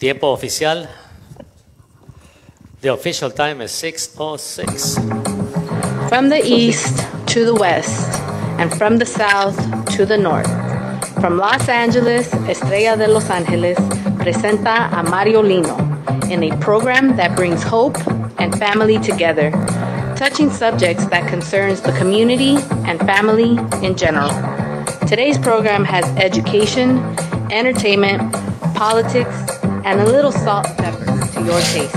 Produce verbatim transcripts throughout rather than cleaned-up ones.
Tiempo oficial. The official time is six oh six. From the east to the west, and from the south to the north. From Los Angeles, Estrella de Los Ángeles presenta a Mario Lino in a program that brings hope and family together, touching subjects that concerns the community and family in general. Today's program has education, entertainment, politics, and a little salt and pepper to your taste.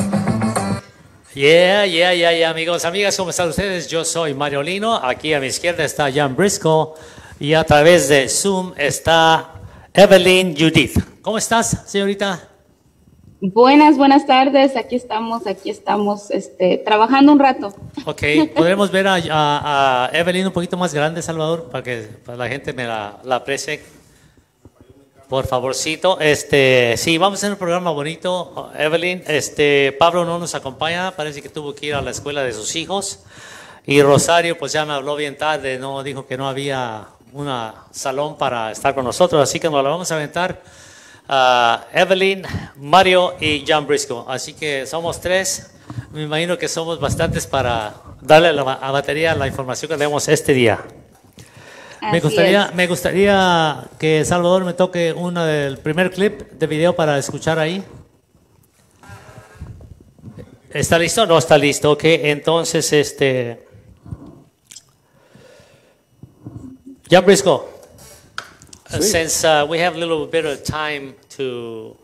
Yeah, yeah, yeah, yeah, amigos, amigas, ¿cómo están ustedes? Yo soy Mario Lino, aquí a mi izquierda está Jan Briscoe y a través de Zoom está Evelyn Judith. ¿Cómo estás, señorita? Buenas, buenas tardes, aquí estamos, aquí estamos, este, trabajando un rato. Ok, ¿podremos ver a, a, a Evelyn un poquito más grande, Salvador, para que para la gente me la, la aprecie? Por favorcito, este, sí, vamos a hacer un programa bonito, Evelyn. Este, Pablo no nos acompaña, parece que tuvo que ir a la escuela de sus hijos. Y Rosario, pues ya me habló bien tarde, no dijo que no había un salón para estar con nosotros, así que nos la vamos a aventar. Uh, Evelyn, Mario y Jan Briscoe. Así que somos tres. Me imagino que somos bastantes para darle a la a batería la información que tenemos este día. Me gustaría, me gustaría que Salvador me toque uno del primer clip de video para escuchar ahí. ¿Está listo? No está listo. Ok, entonces este. Jan Briscoe. Uh, since uh, we have a little bit of time to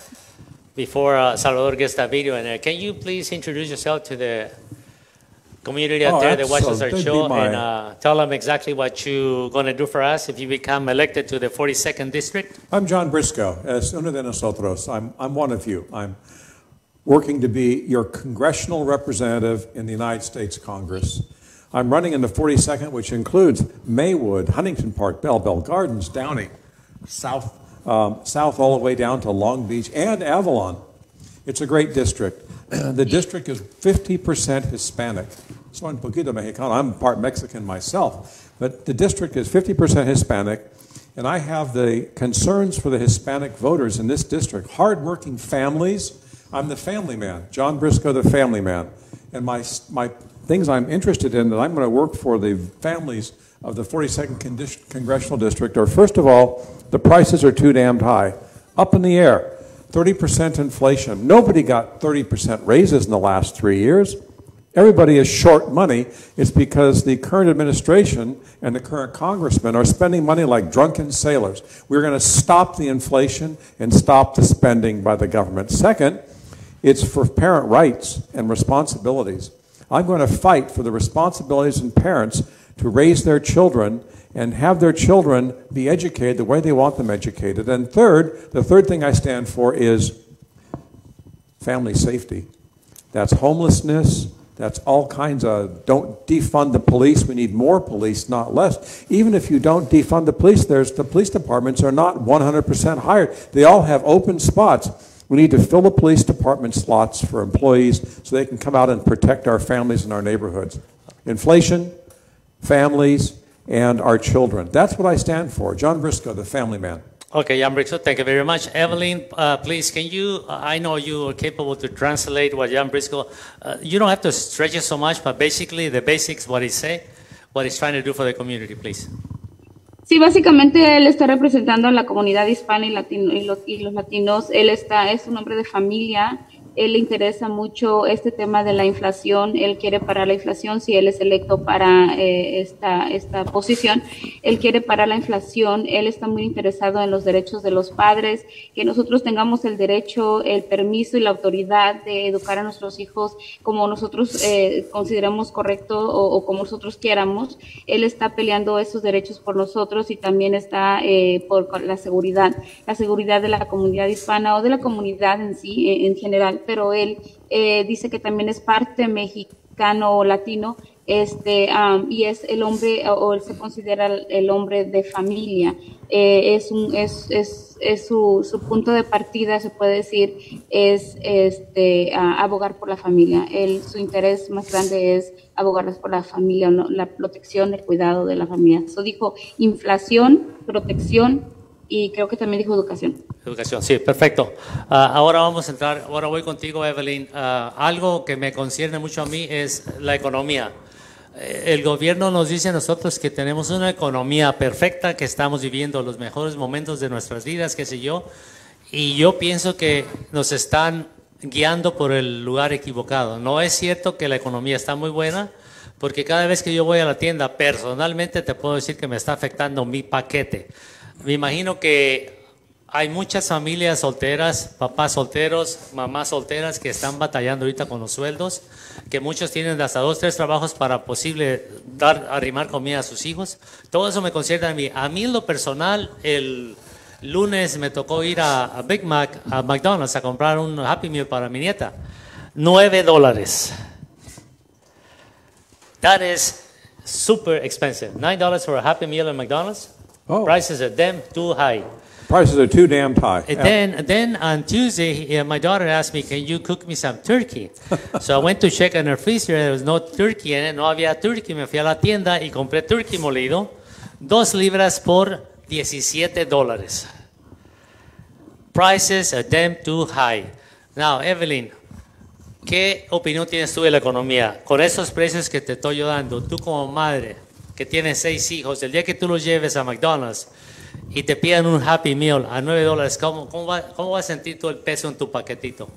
before uh, Salvador gets that video in there, can you please introduce yourself to the community out oh, there that watches our that'd show my... and uh, tell them exactly what you're going to do for us if you become elected to the forty-second district? I'm Jan Briscoe, es uno de nosotros. I'm, I'm one of you. I'm working to be your congressional representative in the United States Congress. I'm running in the forty-second, which includes Maywood, Huntington Park, Bell, Bell Gardens, Downey, south, um, south all the way down to Long Beach and Avalon. It's a great district. The district is fifty percent Hispanic. Soy un poquito mexicano. I'm part Mexican myself. But the district is fifty percent Hispanic, and I have the concerns for the Hispanic voters in this district. Hardworking families. I'm the family man, Jan Briscoe, the family man. And my, my things I'm interested in that I'm going to work for the families of the forty-second Congressional District are, first of all, the prices are too damned high. Up in the air. thirty percent inflation. Nobody got thirty percent raises in the last three years. Everybody is short money. It's because the current administration and the current congressmen are spending money like drunken sailors. We're going to stop the inflation and stop the spending by the government. Second, it's for parent rights and responsibilities. I'm going to fight for the responsibilities of parents to raise their children and have their children be educated the way they want them educated. And third, the third thing I stand for is family safety. That's homelessness. That's all kinds of, don't defund the police. We need more police, not less. Even if you don't defund the police, there's, the police departments are not one hundred percent hired. They all have open spots. We need to fill the police department slots for employees so they can come out and protect our families and our neighborhoods. Inflation, families, and our children. That's what I stand for. Jan Briscoe, the family man. Okay, Jan Briscoe, thank you very much. Evelyn, uh, please, can you, uh, I know you are capable to translate what Jan Briscoe, uh, you don't have to stretch it so much, but basically the basics, what he say, what he's trying to do for the community, please. Sí, básicamente él está representando a la comunidad hispana y, latino, y, los, y los latinos. Él está, es un hombre de familia. Él le interesa mucho este tema de la inflación. Él quiere parar la inflación si él es electo para eh, esta, esta posición. Él quiere parar la inflación. Él está muy interesado en los derechos de los padres, que nosotros tengamos el derecho, el permiso y la autoridad de educar a nuestros hijos como nosotros eh, consideramos correcto o, o como nosotros quieramos. Él está peleando esos derechos por nosotros y también está eh, por la seguridad, la seguridad de la comunidad hispana o de la comunidad en sí, en, en general. Pero él eh, dice que también es parte mexicano o latino, este, um, y es el hombre, o él se considera el hombre de familia. Eh, es un, es, es, es su, su punto de partida, se puede decir, es este, uh, abogar por la familia. Él, su interés más grande es abogar por la familia, ¿no? La protección, el cuidado de la familia. Eso dijo inflación, protección y creo que también dijo educación. Educación, sí, perfecto. Uh, ahora vamos a entrar, ahora voy contigo, Evelyn. Uh, algo que me concierne mucho a mí es la economía. El gobierno nos dice a nosotros que tenemos una economía perfecta, que estamos viviendo los mejores momentos de nuestras vidas, qué sé yo, y yo pienso que nos están guiando por el lugar equivocado. No es cierto que la economía está muy buena, porque cada vez que yo voy a la tienda, personalmente te puedo decir que me está afectando mi paquete. Me imagino que hay muchas familias solteras, papás solteros, mamás solteras que están batallando ahorita con los sueldos, que muchos tienen hasta dos, tres trabajos para posible dar, arrimar comida a sus hijos. Todo eso me concierne a mí. A mí en lo personal, el lunes me tocó ir a, a Big Mac, a McDonald's, a comprar un Happy Meal para mi nieta. Nueve dólares. That is super expensive. Nine dollars for a Happy Meal at McDonald's. Oh. Prices are damn too high. Prices are too damn high. And then, then on Tuesday, uh, my daughter asked me, "Can you cook me some turkey?" So I went to check in her freezer. There was no turkey in it. No había turkey. Me fui a la tienda y compré turkey molido, dos libras por diecisiete dólares. Prices are damn too high. Now, Evelyn, ¿qué opinión tienes tú de la economía? Con esos precios que te estoy yo dando, tú como madre que tienes seis hijos, el día que tú los lleves a McDonald's y te pidan un Happy Meal a nueve dólares, ¿cómo, cómo, va, ¿cómo vas a sentir tú el peso en tu paquetito?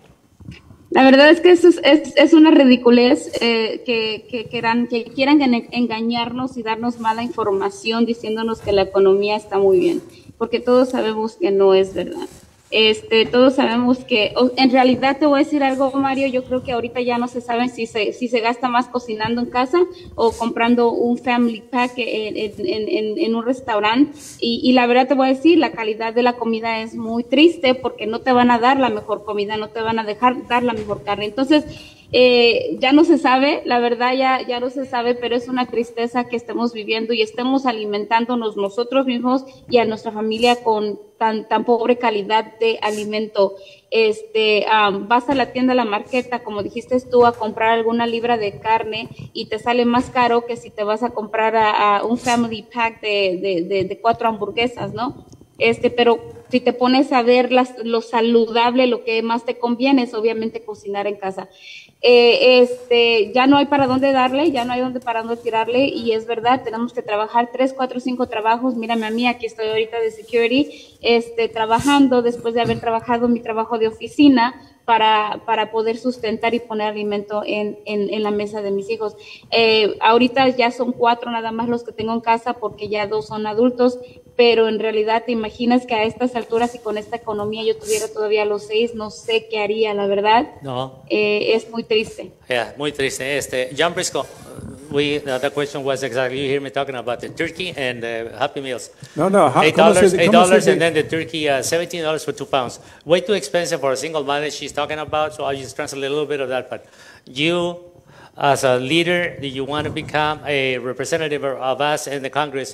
La verdad es que eso es, es, es una ridiculez eh, que, que, quieran, que quieran engañarnos y darnos mala información diciéndonos que la economía está muy bien, porque todos sabemos que no es verdad. Este, todos sabemos que, en realidad te voy a decir algo, Mario, yo creo que ahorita ya no se sabe si se, si se gasta más cocinando en casa o comprando un family pack en, en, en, en un restaurante, y, y la verdad te voy a decir, la calidad de la comida es muy triste porque no te van a dar la mejor comida, no te van a dejar dar la mejor carne, entonces Eh, ya no se sabe, la verdad ya, ya no se sabe, pero es una tristeza que estemos viviendo y estemos alimentándonos nosotros mismos y a nuestra familia con tan, tan pobre calidad de alimento. Este, um, vas a la tienda, a la marqueta, como dijiste tú, a comprar alguna libra de carne y te sale más caro que si te vas a comprar a, a un family pack de, de, de, de cuatro hamburguesas, ¿no? Este, pero si te pones a ver las, lo saludable, lo que más te conviene es obviamente cocinar en casa. Eh, este, ya no hay para dónde darle, ya no hay dónde para dónde tirarle, y es verdad, tenemos que trabajar tres, cuatro, cinco trabajos. Mírame a mí, aquí estoy ahorita de security, este, trabajando después de haber trabajado mi trabajo de oficina para, para poder sustentar y poner alimento en, en, en la mesa de mis hijos. Eh, ahorita ya son cuatro nada más los que tengo en casa porque ya dos son adultos, pero en realidad te imaginas que a estas alturas y con esta economía yo tuviera todavía los seis, no sé qué haría, la verdad. No. Eh, es muy triste. Yeah, muy triste. Este, John Briscoe, we, uh, the question was exactly, you hear me talking about the turkey and the Happy Meals. No, no. How, eight dollars, eight dollars, and then the turkey, uh, seventeen dollars for two pounds. Way too expensive for a single mother she's talking about, so I'll just translate a little bit of that. But you, as a leader, do you want to become a representative of us in the Congress?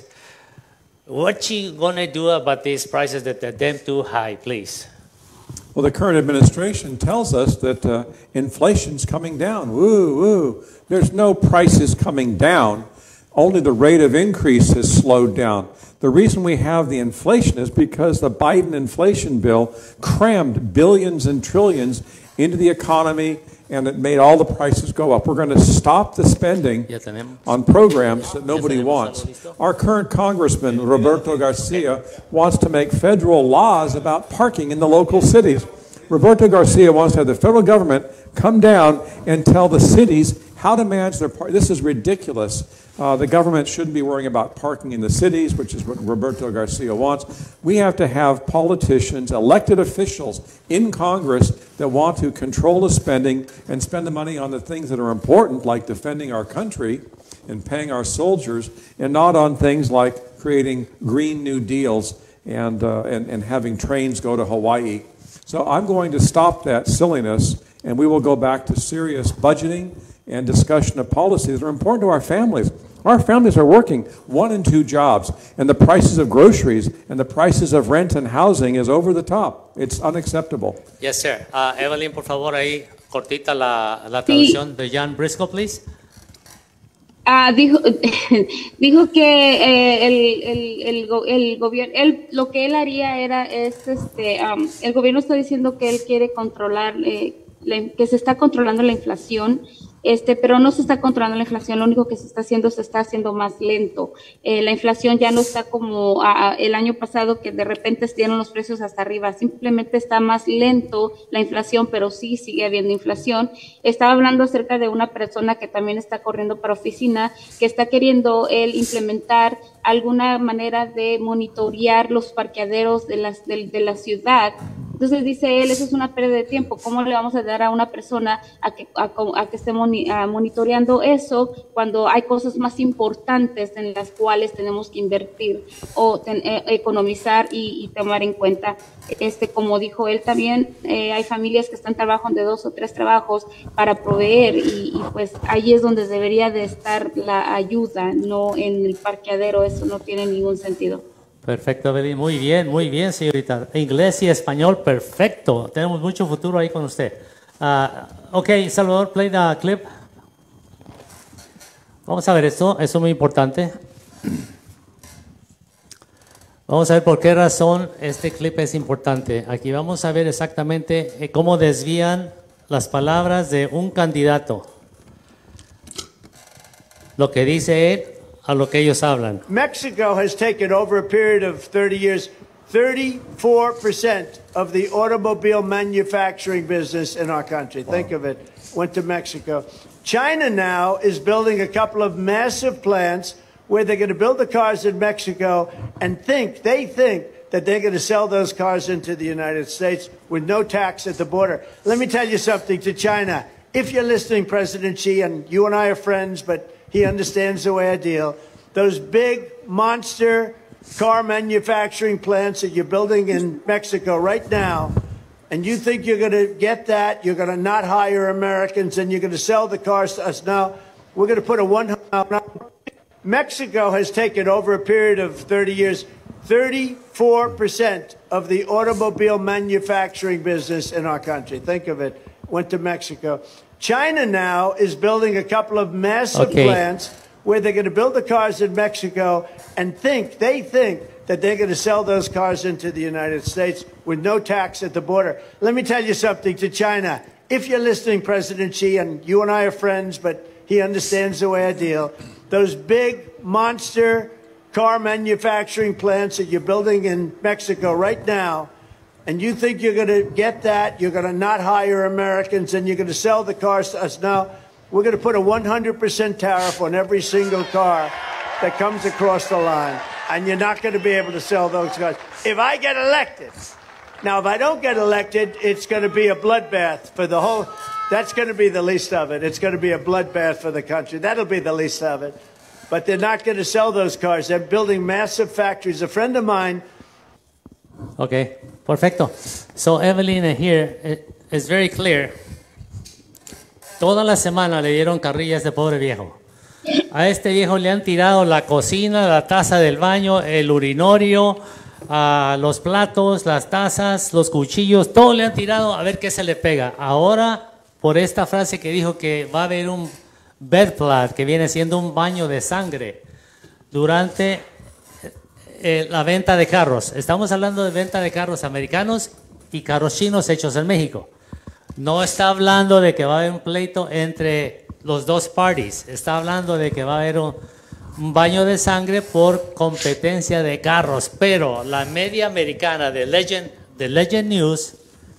What you gonna do about these prices that are damn too high, please? Well, the current administration tells us that uh, inflation's coming down. Woo, woo. There's no prices coming down. Only the rate of increase has slowed down. The reason we have the inflation is because the Biden inflation bill crammed billions and trillions into the economy, and it made all the prices go up. We're going to stop the spending on programs that nobody wants. Our current congressman, Roberto Garcia, wants to make federal laws about parking in the local cities. Roberto Garcia wants to have the federal government come down and tell the cities how to manage their parking. This is ridiculous. Uh, the government shouldn't be worrying about parking in the cities, which is what Roberto Garcia wants. We have to have politicians, elected officials in Congress that want to control the spending and spend the money on the things that are important, like defending our country and paying our soldiers, and not on things like creating Green New Deals and, uh, and, and having trains go to Hawaii. So I'm going to stop that silliness, and we will go back to serious budgeting and discussion of policies that are important to our families. Our families are working one and two jobs, and the prices of groceries and the prices of rent and housing is over the top. It's unacceptable. Yes, sir. Uh, Evelyn, por favor, ahí cortita la, la traducción sí. de John Briscoe, please. Ah, dijo, dijo que eh, el, el, el, go- el gobierno, él, lo que él haría era, es, este, um, el gobierno está diciendo que él quiere controlar, eh, la in- que se está controlando la inflación, este, pero no se está controlando la inflación, lo único que se está haciendo, se está haciendo más lento. Eh, la inflación ya no está como a- a el año pasado, que de repente dieron los precios hasta arriba, simplemente está más lento la inflación, pero sí sigue habiendo inflación. Estaba hablando acerca de una persona que también está corriendo para oficina, que está queriendo él implementar alguna manera de monitorear los parqueaderos de, las, de, de la ciudad. Entonces dice él, eso es una pérdida de tiempo. ¿Cómo le vamos a dar a una persona a que, a, a que esté moni, a monitoreando eso cuando hay cosas más importantes en las cuales tenemos que invertir o ten, eh, economizar y, y tomar en cuenta? Este, como dijo él también, eh, hay familias que están trabajando de dos o tres trabajos para proveer y, y pues ahí es donde debería de estar la ayuda, no en el parqueadero. Eso no tiene ningún sentido. Perfecto, Evelyn. Muy bien, muy bien, señorita. Inglés y español, perfecto. Tenemos mucho futuro ahí con usted. Uh, ok, Salvador, play the clip. Vamos a ver esto, eso es muy importante. Vamos a ver por qué razón este clip es importante. Aquí vamos a ver exactamente cómo desvían las palabras de un candidato. Lo que dice él a lo que ellos hablan. Mexico has taken over a period of thirty years, thirty-four percent of the automobile manufacturing business in our country. Wow. Think of it, went to Mexico. China now is building a couple of massive plants where they're going to build the cars in Mexico and think, they think that they're going to sell those cars into the United States with no tax at the border. Let me tell you something to China. If you're listening, President Xi, and you and I are friends, but he understands the way I deal. Those big monster car manufacturing plants that you're building in Mexico right now, and you think you're going to get that, you're going to not hire Americans, and you're going to sell the cars to us now, we're going to put a one... Mexico has taken over a period of thirty years, thirty-four percent of the automobile manufacturing business in our country. Think of it, went to Mexico. China now is building a couple of massive okay. plants where they're going to build the cars in Mexico and think, they think that they're going to sell those cars into the United States with no tax at the border. Let me tell you something to China. If you're listening, President Xi, and you and I are friends, but he understands the way I deal, those big monster car manufacturing plants that you're building in Mexico right now, and you think you're going to get that, you're going to not hire Americans, and you're going to sell the cars to us now, we're going to put a one hundred percent tariff on every single car that comes across the line, and you're not going to be able to sell those cars. If I get elected, now if I don't get elected, it's going to be a bloodbath for the whole, that's going to be the least of it. It's going to be a bloodbath for the country. That'll be the least of it. But they're not going to sell those cars. They're building massive factories. A friend of mine... Okay, perfecto. So Evelyn here is very clear. Toda la semana le dieron carrilla a este pobre viejo. A este viejo le han tirado la cocina, la taza del baño, el urinorio, uh, los platos, las tazas, los cuchillos, todo le han tirado a ver qué se le pega. Ahora, por esta frase que dijo que va a haber un bedplat, que viene siendo un baño de sangre, durante eh, la venta de carros. Estamos hablando de venta de carros americanos y carros chinos hechos en México. No está hablando de que va a haber un pleito entre los dos parties. Está hablando de que va a haber un, un baño de sangre por competencia de carros. Pero la media americana de Legend, de Legend News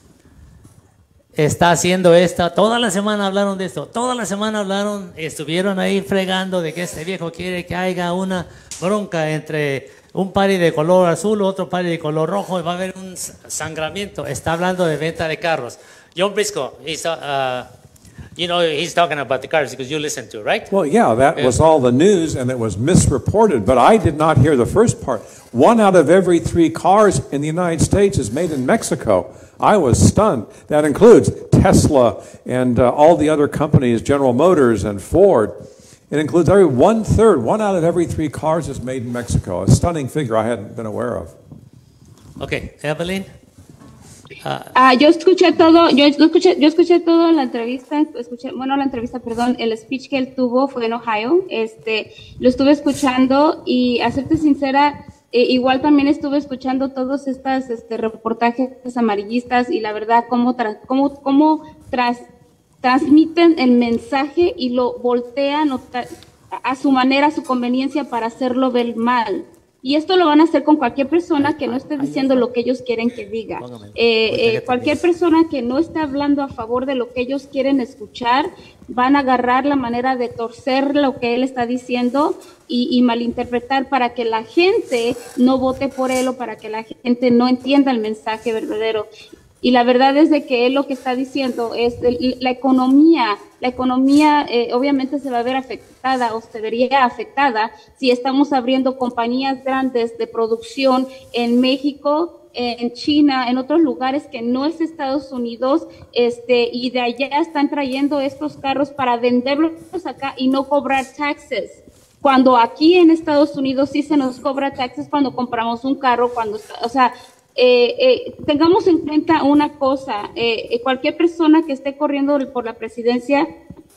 está haciendo esta. Toda la semana hablaron de esto. Toda la semana hablaron, estuvieron ahí fregando de que este viejo quiere que haya una bronca entre un party de color azul, otro party de color rojo, y va a haber un sangramiento. Está hablando de venta de carros. John Briscoe, he's, uh, you know, he's talking about the cars because you listen to, right? Well, yeah, that was all the news, and it was misreported, but I did not hear the first part. One out of every three cars in the United States is made in Mexico. I was stunned. That includes Tesla and uh, all the other companies, General Motors and Ford. It includes every one-third, one out of every three cars is made in Mexico. A stunning figure I hadn't been aware of. Okay, Evelyn? Ah, Ah, yo escuché todo, yo escuché, yo escuché todo la entrevista, escuché, bueno, la entrevista, perdón, el speech que él tuvo fue en Ohio, este, lo estuve escuchando y a serte sincera, eh, igual también estuve escuchando todos estos este, reportajes amarillistas y la verdad cómo, tra cómo, cómo tras transmiten el mensaje y lo voltean o a su manera, a su conveniencia para hacerlo ver mal. Y esto lo van a hacer con cualquier persona que no esté diciendo lo que ellos quieren que diga. Eh, eh, cualquier persona que no esté hablando a favor de lo que ellos quieren escuchar, van a agarrar la manera de torcer lo que él está diciendo y, y malinterpretar para que la gente no vote por él o para que la gente no entienda el mensaje verdadero. Y la verdad es de que él lo que está diciendo es de la economía, la economía eh, obviamente se va a ver afectada o se vería afectada si estamos abriendo compañías grandes de producción en México, en China, en otros lugares que no es Estados Unidos, este, y de allá están trayendo estos carros para venderlos acá y no cobrar taxes. Cuando aquí en Estados Unidos sí se nos cobra taxes cuando compramos un carro, cuando, o sea, Eh, eh, tengamos en cuenta una cosa, eh, cualquier persona que esté corriendo por la presidencia,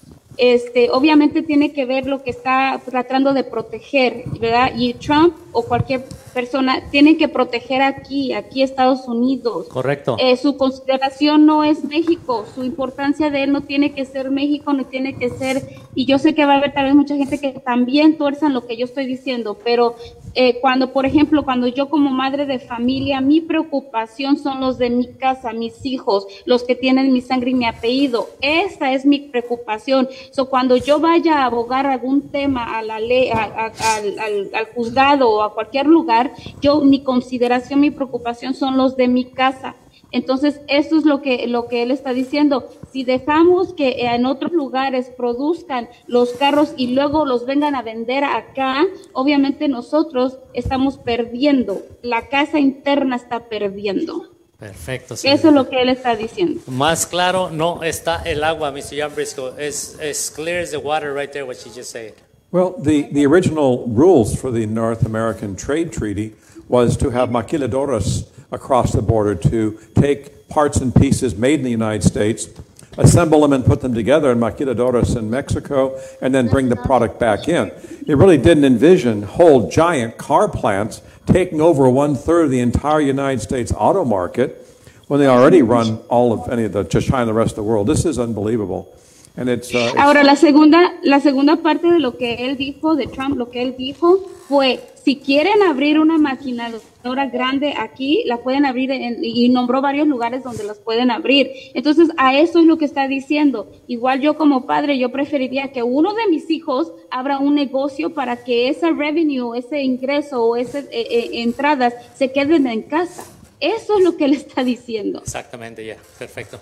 este, obviamente tiene que ver lo que está tratando de proteger, ¿verdad? Y Trump o cualquier persona tiene que proteger aquí, aquí Estados Unidos. correcto. Eh, su consideración no es México, su importancia de él no tiene que ser México, no tiene que ser, y yo sé que va a haber tal vez mucha gente que también tuerzan lo que yo estoy diciendo, pero eh, cuando, por ejemplo, cuando yo como madre de familia, mi preocupación son los de mi casa, mis hijos, los que tienen mi sangre y mi apellido, esa es mi preocupación. So, cuando yo vaya a abogar algún tema a la ley, a, a, al, al, al juzgado o a cualquier lugar, yo, mi consideración, mi preocupación son los de mi casa. Entonces, eso es lo que, lo que él está diciendo. Si dejamos que en otros lugares produzcan los carros y luego los vengan a vender acá, obviamente nosotros estamos perdiendo. La casa interna está perdiendo. Perfecto. Eso es lo que él está diciendo. Más claro no está el agua, mister John Briscoe. It's as clear as the water right there, what you just said. Well, the, the original rules for the North American Trade Treaty was to have maquiladoras across the border to take parts and pieces made in the United States, assemble them and put them together in maquiladoras in Mexico, and then bring the product back in. It really didn't envision whole giant car plants taking over one-third of the entire United States auto market when they already run all of any of the, just China and the rest of the world. This is unbelievable. And it's, uh, it's Ahora, la segunda, la segunda parte de lo que él dijo, de Trump, lo que él dijo fue, si quieren abrir una maquinadora grande aquí, la pueden abrir en, y nombró varios lugares donde las pueden abrir. Entonces, a eso es lo que está diciendo. Igual yo como padre, yo preferiría que uno de mis hijos abra un negocio para que ese revenue, ese ingreso o esas eh, eh, entradas se queden en casa. Eso es lo que él está diciendo. Exactamente, ya, yeah. Perfecto.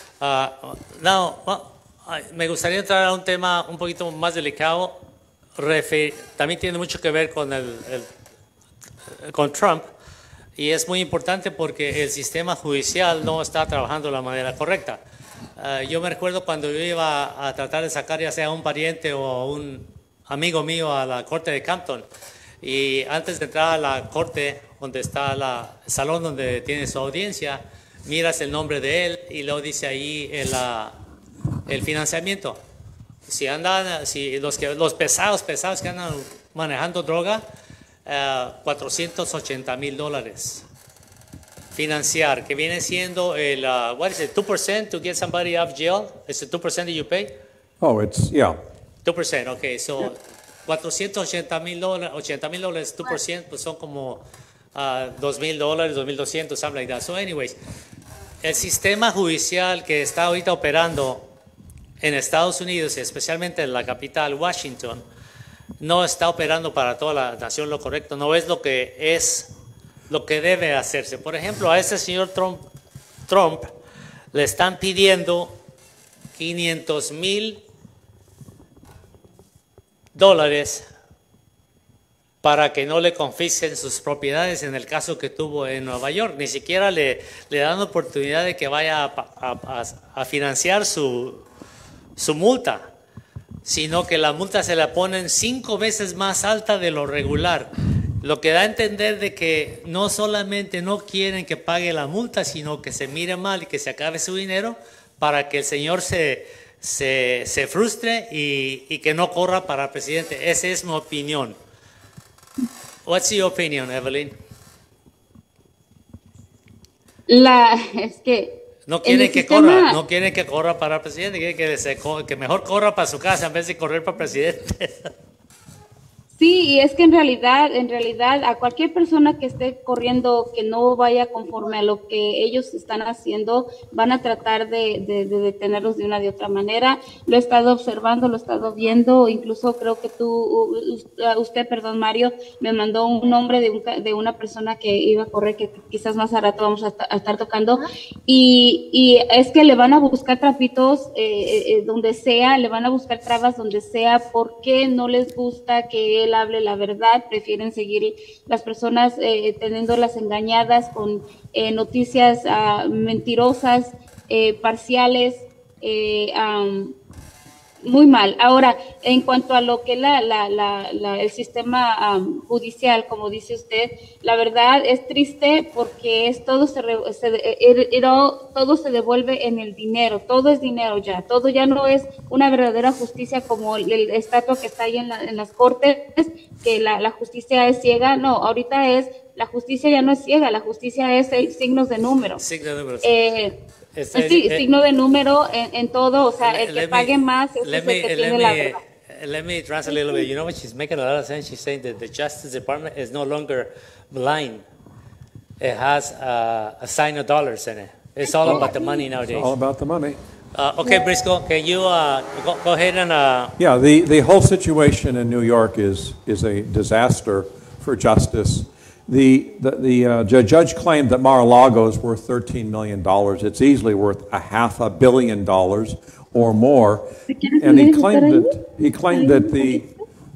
Uh, now, well, me gustaría entrar a un tema un poquito más delicado. Refer también tiene mucho que ver con, el, el, con Trump y es muy importante porque el sistema judicial no está trabajando de la manera correcta. Uh, yo me recuerdo cuando yo iba a tratar de sacar ya sea a un pariente o a un amigo mío a la corte de Campton, y antes de entrar a la corte donde está la, el salón donde tiene su audiencia, miras el nombre de él y luego dice ahí el, la, el financiamiento. Si andan, si los, que, los pesados, pesados que andan manejando droga, uh, cuatrocientos ochenta mil dólares. Financiar, que viene siendo el, uh, what is it, two percent to get somebody out of jail? Is it two percent that you pay? Oh, it's, yeah. two percent, okay, so cuatrocientos ochenta mil dólares, ochenta mil dólares, two percent, pues son como uh, dos mil dólares, dos mil doscientos, something like that. So anyways, el sistema judicial que está ahorita operando en Estados Unidos, especialmente en la capital, Washington, no está operando para toda la nación lo correcto, no es lo que es, lo que debe hacerse. Por ejemplo, a ese señor Trump, Trump le están pidiendo quinientos mil dólares para que no le confisquen sus propiedades en el caso que tuvo en Nueva York. Ni siquiera le, le dan oportunidad de que vaya a, a, a, a financiar su su multa, sino que la multa se la ponen cinco veces más alta de lo regular. Lo que da a entender de que no solamente no quieren que pague la multa, sino que se mire mal y que se acabe su dinero para que el señor se, se, se frustre y, y que no corra para presidente. Esa es mi opinión. What's your opinion, Evelyn? La, es que No en quieren el que sistema- corra, no quieren que corra para presidente, quieren que, se co- que mejor corra para su casa en vez de correr para presidente. Sí, y es que en realidad, en realidad, a cualquier persona que esté corriendo que no vaya conforme a lo que ellos están haciendo, van a tratar de, de, de detenerlos de una de otra manera. Lo he estado observando, lo he estado viendo, incluso creo que tú, u- usted, perdón, Mario, me mandó un nombre de, un, ca- de una persona que iba a correr, que quizás más a rato vamos a, esta- a estar tocando, y, y es que le van a buscar trapitos eh, eh, donde sea, le van a buscar trabas donde sea, porque no les gusta que él hable la verdad, prefieren seguir las personas eh, teniéndolas engañadas con eh, noticias ah, mentirosas, eh, parciales, eh, am, muy mal. Ahora, en cuanto a lo que la, la, la, la el sistema um, judicial, como dice usted, la verdad es triste porque es todo se, re, se it, it all, todo se devuelve en el dinero, todo es dinero ya, todo ya no es una verdadera justicia como el, el estatua que está ahí en, la, en las cortes, que la, la justicia es ciega. No, ahorita es, la justicia ya no es ciega, la justicia es eh, signos de número. Signo de números. Eh, Este, sí, eh, signo de número en, en todo, o sea, el que Let me- pague más ese let es me- el que let tiene la me- verdad. Let me translate a little bit. You know what? She's making a lot of sense. She's saying that the Justice Department is no longer blind. It has uh, a sign of dollars in it. It's all about the money nowadays. All about the money. Uh, okay, Briscoe, can you uh, go, go ahead and... Uh, Yeah, the, the whole situation in New York is, is a disaster for justice. The, the, the uh, ju- judge claimed that Mar-a-Lago is worth thirteen million dollars. It's easily worth a half a billion dollars or more. And he claimed that, he claimed that the,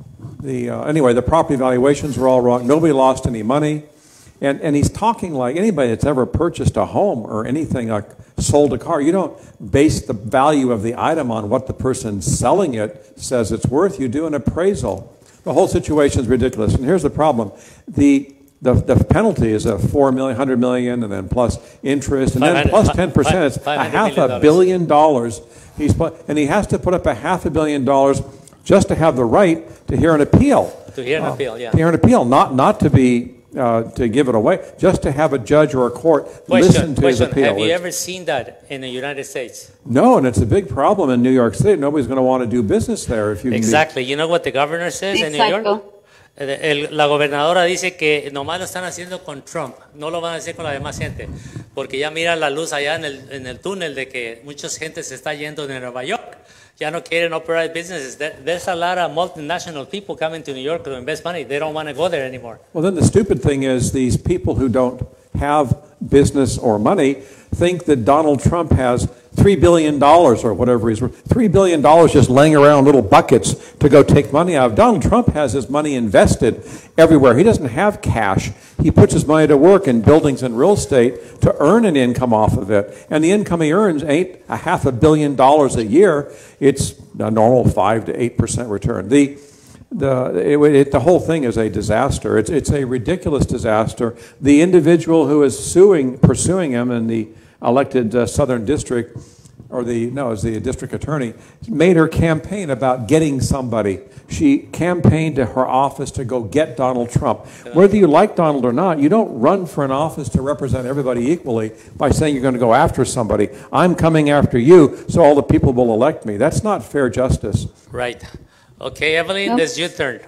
the uh, anyway, the property valuations were all wrong. Nobody lost any money. And, and he's talking like anybody that's ever purchased a home or anything, like sold a car, you don't base the value of the item on what the person selling it says it's worth. You do an appraisal. The whole situation is ridiculous. And here's the problem. The, the, the penalty is a four million, hundred million, and then plus interest, and then plus ten percent. It's a half a billion dollars. He's put, and he has to put up a half a billion dollars just to have the right to hear an appeal. to hear an Uh, appeal, yeah. To hear an appeal, not, not to be, uh, to give it away, just to have a judge or a court listen Question, to his question. appeal. Have you It's- ever seen that in the United States? No, and it's a big problem in New York City. Nobody's going to want to do business there if you can be- Exactly. You know what the governor says in New York? Exacto. El- el- la gobernadora dice que nomás lo están haciendo con Trump, no lo van a hacer con la demás gente, porque ya mira la luz allá en el, en el túnel de que mucha gente se está yendo de Nueva York, ya no quieren operate businesses. There- There's a lot of multinational people coming to New York to invest money. They don't want to go there anymore. Well, then the stupid thing is these people who don't have business or money think that Donald Trump has three billion dollars or whatever he's worth, three billion dollars just laying around little buckets to go take money out of. Donald Trump has his money invested everywhere. He doesn't have cash. He puts his money to work in buildings and real estate to earn an income off of it. And the income he earns ain't a half a billion dollars a year. It's a normal five to eight percent return. The The, it, it, the whole thing is a disaster. It's, it's a ridiculous disaster. The individual who is suing, pursuing him in the elected uh, Southern District, or the, no, it's the district attorney, made her campaign about getting somebody. She campaigned to her office to go get Donald Trump. Whether you like Donald or not, you don't run for an office to represent everybody equally by saying you're going to go after somebody. I'm coming after you, so all the people will elect me. That's not fair justice. Right. Okay, Evelyn, No. this is your turn.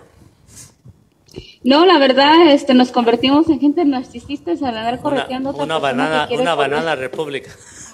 No, la verdad, este, nos convertimos en gente narcisistas al andar Una, correteando a otra una persona banana, que quiere una correr. banana república.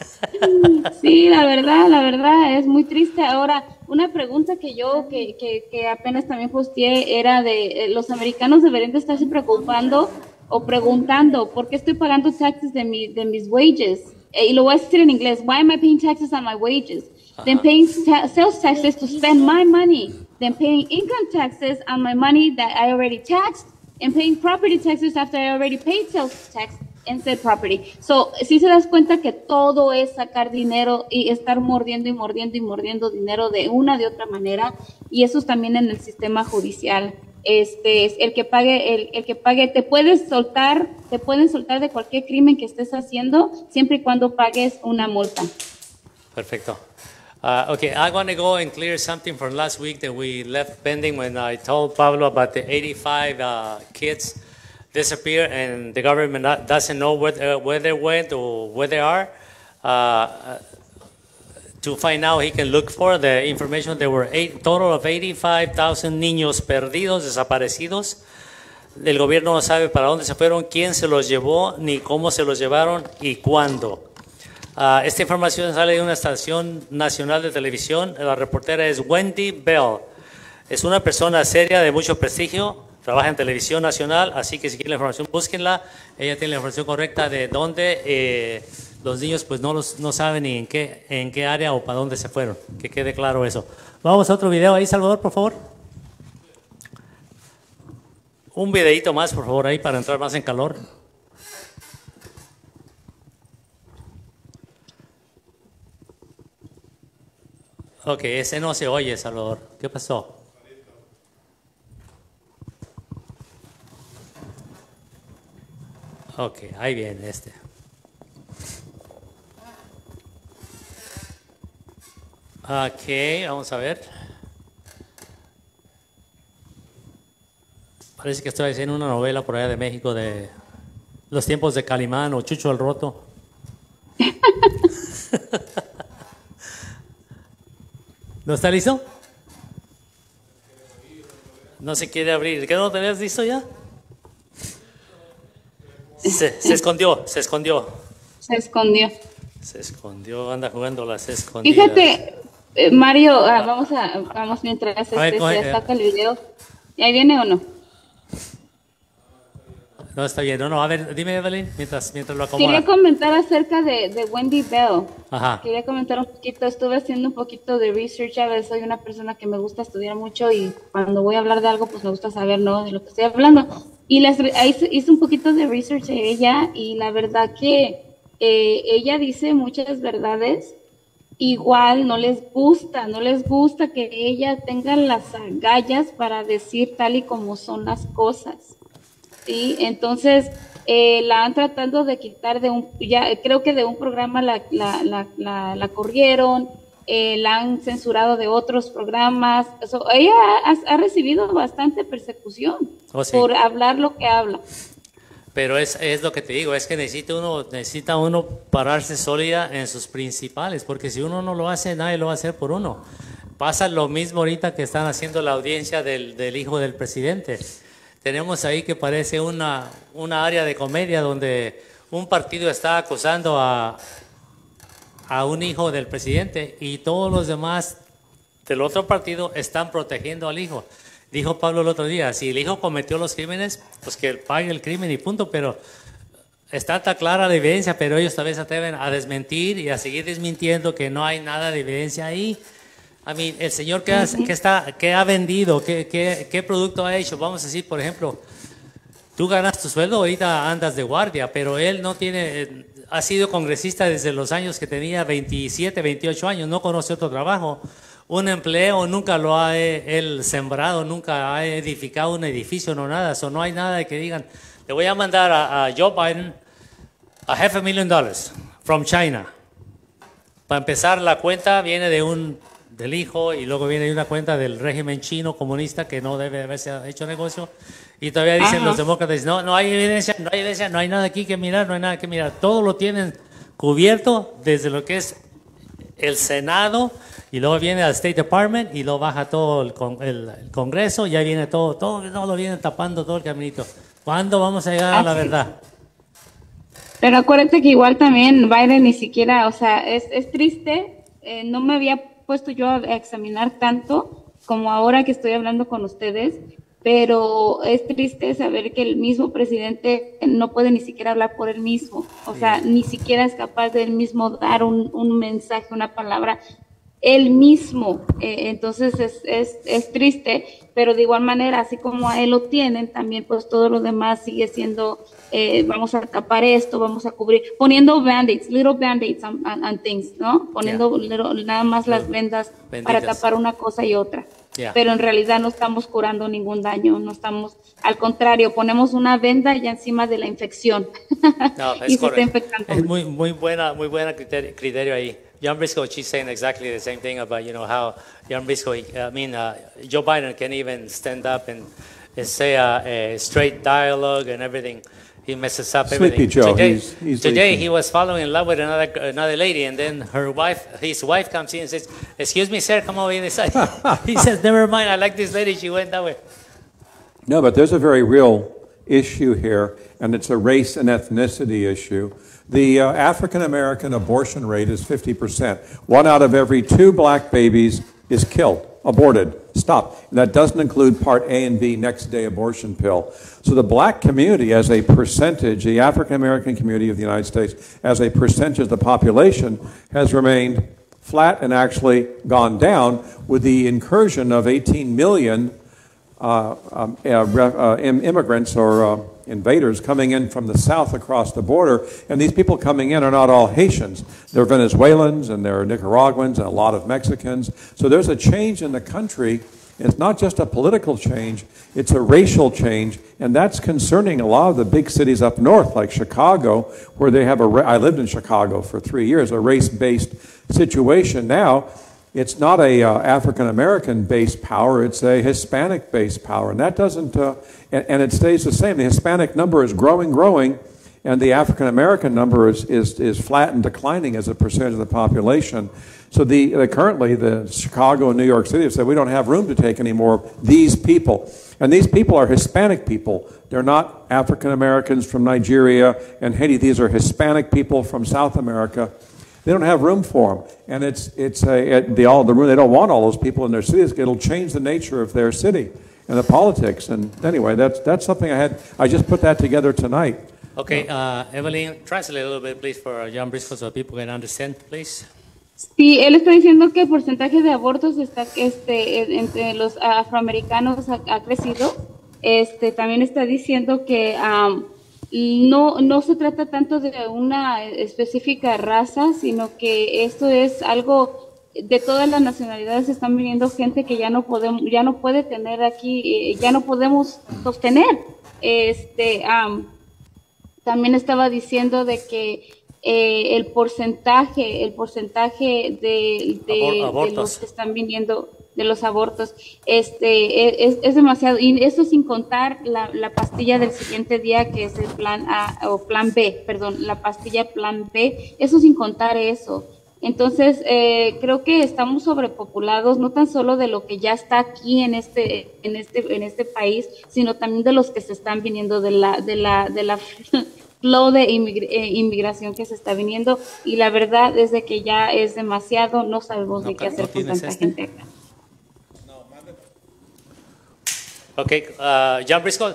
Sí, la verdad, la verdad, es muy triste. Ahora, una pregunta que yo, que, que, que apenas también posteé, era de eh, los americanos deberían de estarse preocupando o preguntando, ¿por qué estoy pagando taxes de, mi, de mis wages? Eh, y lo voy a decir en inglés, why am I paying taxes on my wages? Then paying ta- sales taxes to spend my money, then paying income taxes on my money that I already taxed, and paying property taxes after I already paid sales tax and said property. So, si se das cuenta que todo es sacar dinero y estar mordiendo y mordiendo y mordiendo dinero de una de otra manera, y eso es también en el sistema judicial. este, el que pague, el, el que pague, te puedes soltar, te pueden soltar de cualquier crimen que estés haciendo, siempre y cuando pagues una multa. Perfecto. Uh, okay, I want to go and clear something from last week that we left pending when I told Pablo about the eighty-five uh, kids disappear and the government not, doesn't know where, uh, where they went or where they are. Uh, to find out, he can look for the information. There were a total of eighty-five thousand niños perdidos, desaparecidos. El gobierno no sabe para dónde se fueron, quién se los llevó, ni cómo se los llevaron y cuándo. Uh, esta información sale de una estación nacional de televisión. La reportera es Wendy Bell. Es una persona seria, de mucho prestigio. Trabaja en televisión nacional, así que si quieren la información, búsquenla. Ella tiene la información correcta de dónde eh, los niños pues no, los, no saben ni en qué, en qué área o para dónde se fueron. Que quede claro eso. Vamos a otro video ahí, Salvador, por favor. Un videito más, por favor, ahí para entrar más en calor. Ok, ese no se oye, Salvador. ¿Qué pasó? Ok, ahí viene este. Ok, vamos a ver. Parece que estoy haciendo una novela por allá de México de los tiempos de Calimán o Chucho el Roto. ¿No está listo? No se quiere abrir. ¿Qué no lo tenías listo ya? Se, se escondió, se escondió. Se escondió. Se escondió, anda jugando las escondidas. Fíjate, eh, Mario, ah, vamos a, vamos mientras este, ver, coge, se saca el video. ¿Y ahí viene o no? No, está bien. No, no, a ver, dime, Evelyn, mientras, mientras lo acomoda. Quería comentar acerca de, de Wendy Bell. Ajá. Quería comentar un poquito, estuve haciendo un poquito de research, a veces soy una persona que me gusta estudiar mucho y cuando voy a hablar de algo, pues me gusta saber, ¿no?, de lo que estoy hablando. Y les, ahí hice un poquito de research de ella y la verdad que eh, ella dice muchas verdades. Igual no les gusta, no les gusta que ella tenga las agallas para decir tal y como son las cosas. Sí, entonces eh, la han tratado de quitar de un, ya creo que de un programa la, la, la, la, la corrieron, eh, la han censurado de otros programas. So, ella ha, ha recibido bastante persecución oh, sí. por hablar lo que habla. Pero es, es lo que te digo, es que necesita uno, necesita uno pararse sólida en sus principales, porque si uno no lo hace, nadie lo va a hacer por uno. Pasa lo mismo ahorita que están haciendo la audiencia del, del hijo del presidente. Tenemos ahí que parece una, una área de comedia donde un partido está acusando a, a un hijo del presidente y todos los demás del otro partido están protegiendo al hijo. Dijo Pablo el otro día, si el hijo cometió los crímenes, pues que él pague el crimen y punto, pero está tan clara la evidencia, pero ellos tal vez se atreven a desmentir y a seguir desmintiendo que no hay nada de evidencia ahí. I mean, el señor que, has, que, está, que ha vendido, ¿qué, qué, qué producto ha hecho? Vamos a decir, por ejemplo, tú ganas tu sueldo, ahorita andas de guardia, pero él no tiene, ha sido congresista desde los años que tenía veintisiete, veintiocho años, no conoce otro trabajo. Un empleo nunca lo ha él sembrado, nunca ha edificado un edificio, no nada. So, no hay nada de que digan, le voy a mandar a, a Joe Biden a half a million dollars from China. Para empezar, la cuenta viene de un del hijo y luego viene una cuenta del régimen chino comunista que no debe haberse hecho negocio y todavía dicen Ajá. los demócratas, no, no hay evidencia, no hay evidencia, no hay nada aquí que mirar, no hay nada que mirar, todo lo tienen cubierto desde lo que es el Senado y luego viene al State Department y luego baja todo el, con, el, el Congreso y ya viene todo, todo, todo lo vienen tapando todo el caminito. ¿Cuándo vamos a llegar Así. a la verdad? Pero acuérdate que igual también Biden ni siquiera, o sea, es, es triste, eh, no me había puesto yo a examinar tanto como ahora que estoy hablando con ustedes, pero es triste saber que el mismo presidente no puede ni siquiera hablar por él mismo, o sea, ni siquiera es capaz de él mismo dar un, un mensaje, una palabra, él mismo, eh, entonces es, es, es triste, pero de igual manera, así como a él lo tienen, también pues todo lo demás sigue siendo, eh, vamos a tapar esto, vamos a cubrir, poniendo band-aids, little band-aids and, and, and things, ¿no? Poniendo yeah. little, nada más las vendas Benditas. Para tapar una cosa y otra. Yeah. pero en realidad no estamos curando ningún daño, no estamos, al contrario, ponemos una venda ya encima de la infección No, y es se está correcto. infectando. Es muy, muy buena, muy buena criterio, criterio ahí. John Briscoe, she's saying exactly the same thing about, you know, how John Briscoe, I mean, uh, Joe Biden can even stand up and, and say a, a straight dialogue and everything. He messes up Sleepy everything. Joe, today, he's- he's today leaking. he was falling in love with another another lady, and then her wife, his wife, comes in and says, "Excuse me, sir, come over in this side." He says, "Never mind, I like this lady. She went that way." No, but there's a very real issue here, and it's a race and ethnicity issue. The uh, African American abortion rate is fifty percent. One out of every two black babies is killed, aborted, stopped. And that doesn't include Part A and B, next day abortion pill. So the black community as a percentage, the African American community of the United States, as a percentage of the population, has remained flat and actually gone down with the incursion of eighteen million Uh, um, uh, uh, immigrants or uh, invaders coming in from the south across the border, and these people coming in are not all Haitians. They're Venezuelans and they're Nicaraguans and a lot of Mexicans. So there's a change in the country. It's not just a political change, it's a racial change, and that's concerning a lot of the big cities up north, like Chicago, where they have a, I lived in Chicago for three years, a race-based situation now. It's not a uh, African-American-based power, it's a Hispanic-based power. And that doesn't, uh, and, and it stays the same. The Hispanic number is growing, growing, and the African-American number is, is, is flat and declining as a percentage of the population. So the, the currently, the Chicago and New York City have said, we don't have room to take any more of these people. And these people are Hispanic people. They're not African-Americans from Nigeria and Haiti. These are Hispanic people from South America. They don't have room for them, and it's it's a it, the all the room. They don't want all those people in their cities. It'll change the nature of their city and the politics. And anyway, that's that's something I had. I just put that together tonight. Okay, uh, Evelyn, translate a little bit, please, for John Briscoe so people can understand, please. Sí, él está diciendo que el porcentaje de abortos está, este, entre los afroamericanos ha, ha crecido. Este, también está diciendo que um, no, no se trata tanto de una específica raza, sino que esto es algo de todas las nacionalidades. Están viniendo gente que ya no podemos, ya no puede tener aquí, eh, ya no podemos sostener. Este, um, también estaba diciendo de que eh, el porcentaje, el porcentaje de, de, Abor- de los que están viniendo, de los abortos, este, es, es demasiado, y eso sin contar la, la pastilla del siguiente día, que es el plan A, o plan B, perdón, la pastilla plan B, eso sin contar eso. Entonces, eh, creo que estamos sobrepopulados, no tan solo de lo que ya está aquí en este, en este, en este país, sino también de los que se están viniendo de la, de la, de la flow de inmigr- eh, inmigración que se está viniendo, y la verdad es de que ya es demasiado, no sabemos No, de qué ¿no hacer con tienes tanta este? gente acá. Okay, uh, John Briscoe,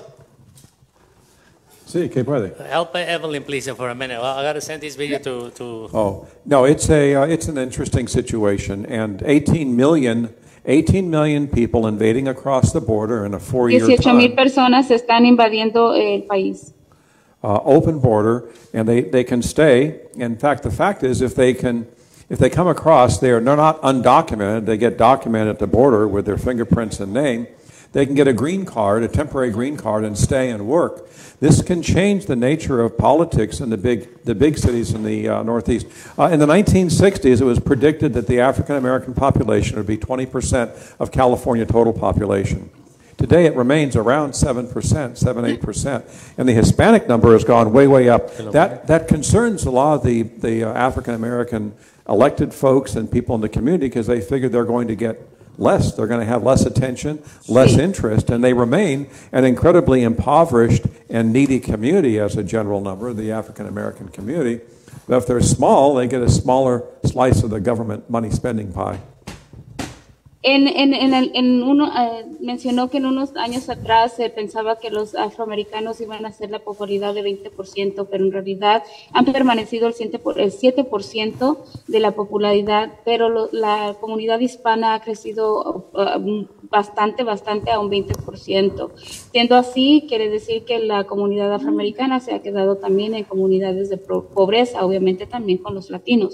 Sí, que puede. help Evelyn, please, for a minute. Well, I got to send this video to, to Oh, no, it's a uh, it's an interesting situation, and eighteen million, eighteen million people invading across the border in a four-year dieciocho mil time. personas están invadiendo el país. Uh, open border, and they, they can stay. In fact, the fact is, if they can, if they come across, they are they're not undocumented. They get documented at the border with their fingerprints and name. They can get a green card, a temporary green card, and stay and work. This can change the nature of politics in the big the big cities in the uh, Northeast. Uh, in the nineteen sixties, it was predicted that the African American population would be twenty percent of California total population. Today, it remains around seven percent, seven, eight percent. And the Hispanic number has gone way, way up. That, that concerns a lot of the, the uh, African-American elected folks and people in the community, because they figure they're going to get less. They're going to have less attention, less interest, and they remain an incredibly impoverished and needy community as a general number, the African-American community. But if they're small, they get a smaller slice of the government money spending pie. En, en, en, el, en uno, eh, mencionó que en unos años atrás se pensaba que los afroamericanos iban a ser la popularidad de veinte por ciento, pero en realidad han permanecido el siete por ciento, el siete por ciento de la popularidad, pero lo, la comunidad hispana ha crecido uh, bastante, bastante a un veinte por ciento. Siendo así, quiere decir que la comunidad afroamericana se ha quedado también en comunidades de pobreza, obviamente también con los latinos.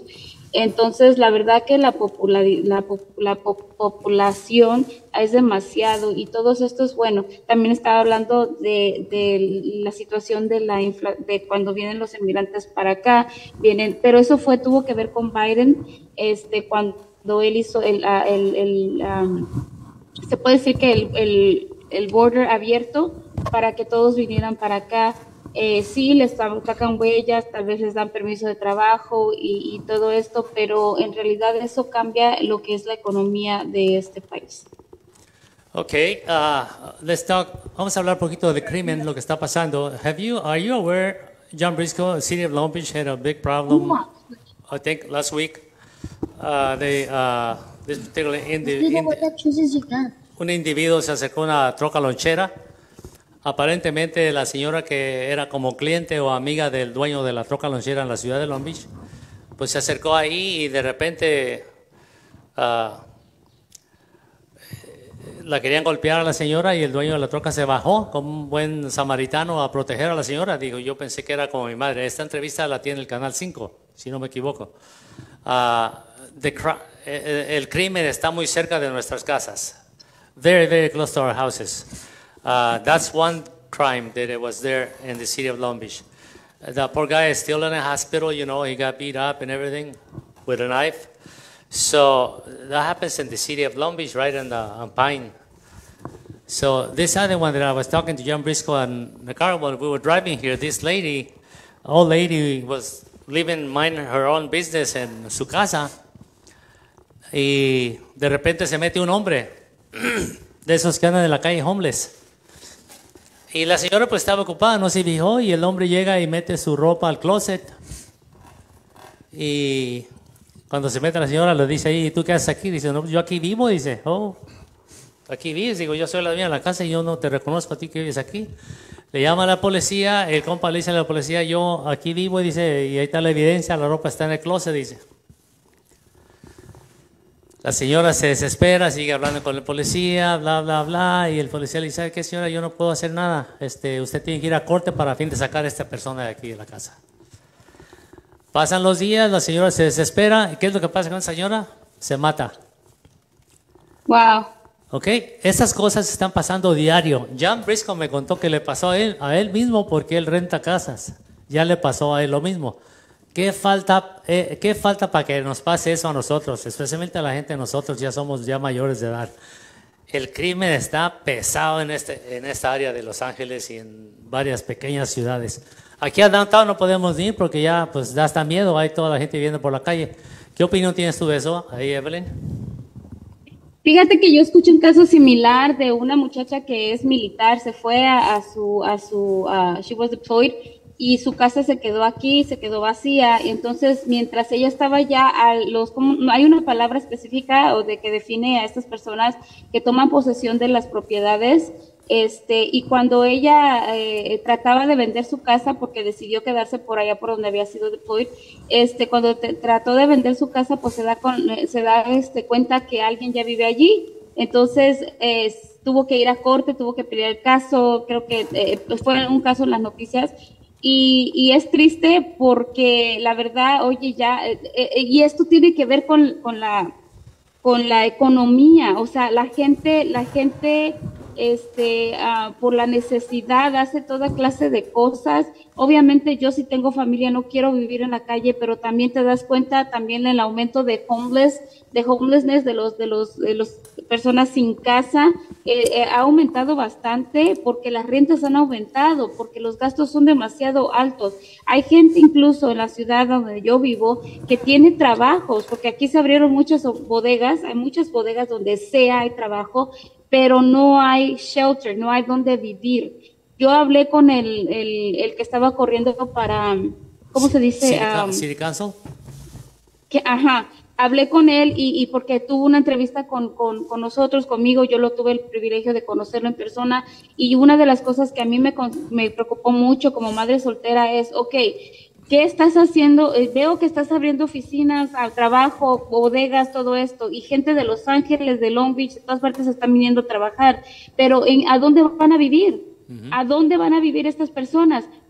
Entonces, la verdad que la, popula la, la po población es demasiado y todos estos, bueno, también estaba hablando de, de la situación de la infla de cuando vienen los inmigrantes para acá, vienen, pero eso fue, tuvo que ver con Biden, este, cuando él hizo el, el, el um, se puede decir que el, el, el border abierto para que todos vinieran para acá. Eh, sí, les sacan huellas, tal vez les dan permiso de trabajo y, y todo esto, pero en realidad eso cambia lo que es la economía de este país. Okay, uh, let's talk. Vamos a hablar un poquito de crimen, lo que está pasando. Have you, are you aware, John Briscoe, the city of Long Beach had a big problem, I think last week. Uh, they, uh, this particular indi indi un individuo se acercó a una troca lonchera. Aparentemente la señora que era como cliente o amiga del dueño de la troca lonchera en la ciudad de Long Beach, pues se acercó ahí y de repente uh, la querían golpear a la señora y el dueño de la troca se bajó como un buen samaritano a proteger a la señora. Digo, yo pensé que era como mi madre. Esta entrevista la tiene el Canal cinco, si no me equivoco. Uh, the, el crimen está muy cerca de nuestras casas. Very, very close to our houses. Uh, that's one crime that it was there in the city of Long Beach. The poor guy is still in a hospital, you know, he got beat up and everything with a knife. So that happens in the city of Long Beach, right on, the, on Pine. So this other one that I was talking to John Briscoe and the car when we were driving here, this lady, old lady was living, minding her own business en su casa y de repente se mete un hombre de esos que andan en la calle homeless. Y la señora pues estaba ocupada, no se fijó y el hombre llega y mete su ropa al closet. Y cuando se mete la señora le dice ahí, ¿tú qué haces aquí? Dice, no, yo aquí vivo. Dice, oh, aquí vives. Digo, yo soy la dueña de la casa y yo no te reconozco a ti que vives aquí. Le llama a la policía, el compa le dice a la policía, yo aquí vivo, dice, y ahí está la evidencia, la ropa está en el closet, dice. La señora se desespera, sigue hablando con el policía, bla, bla, bla, y el policía le dice, ¿sabe qué, señora? Yo no puedo hacer nada. Este, usted tiene que ir a corte para a fin de sacar a esta persona de aquí de la casa. Pasan los días, la señora se desespera. ¿Y qué es lo que pasa con la señora? Se mata. Wow. Ok, estas cosas están pasando diario. John Briscoe me contó que le pasó a él, a él mismo porque él renta casas. Ya le pasó a él lo mismo. ¿Qué falta, eh, ¿Qué falta para que nos pase eso a nosotros? Especialmente a la gente de nosotros, ya somos ya mayores de edad. El crimen está pesado en, este, en esta área de Los Ángeles y en varias pequeñas ciudades. Aquí a downtown no podemos ir porque ya pues da hasta miedo, hay toda la gente viviendo por la calle. ¿Qué opinión tienes tú de eso, ahí, Evelyn? Fíjate que yo escuché un caso similar de una muchacha que es militar, se fue a, a su, a su, uh, she was deployed, y su casa se quedó aquí, se quedó vacía, y entonces mientras ella estaba ya, a los, como, hay una palabra específica o de que define a estas personas que toman posesión de las propiedades, este, y cuando ella eh, trataba de vender su casa porque decidió quedarse por allá por donde había sido deployed, este, cuando te, trató de vender su casa, pues se da, con, se da este, cuenta que alguien ya vive allí, entonces eh, tuvo que ir a corte, tuvo que pelear el caso, creo que eh, fue un caso en las noticias. Y, y es triste porque la verdad, oye, ya, eh, eh, y esto tiene que ver con, con la con la economía, o sea, la gente, la gente, este, uh, por la necesidad hace toda clase de cosas. Obviamente yo si tengo familia no quiero vivir en la calle, pero también te das cuenta también el aumento de homeless, de homelessness, de los, de los, de los personas sin casa, eh, eh, ha aumentado bastante porque las rentas han aumentado, porque los gastos son demasiado altos. Hay gente incluso en la ciudad donde yo vivo que tiene trabajos, porque aquí se abrieron muchas bodegas, hay muchas bodegas donde sea hay trabajo, pero no hay shelter, no hay donde vivir. Yo hablé con el, el, el que estaba corriendo para, ¿cómo se dice? City, um, City Council. Que, ajá, hablé con él y, y porque tuvo una entrevista con, con, con nosotros, conmigo, yo lo tuve el privilegio de conocerlo en persona, y una de las cosas que a mí me, me preocupó mucho como madre soltera es, ok, ¿qué estás haciendo? Eh, veo que estás abriendo oficinas, al trabajo, bodegas, todo esto, y gente de Los Ángeles, de Long Beach, de todas partes están viniendo a trabajar, pero en, ¿a dónde van a vivir? Uh-huh. ¿A dónde van a vivir estas personas?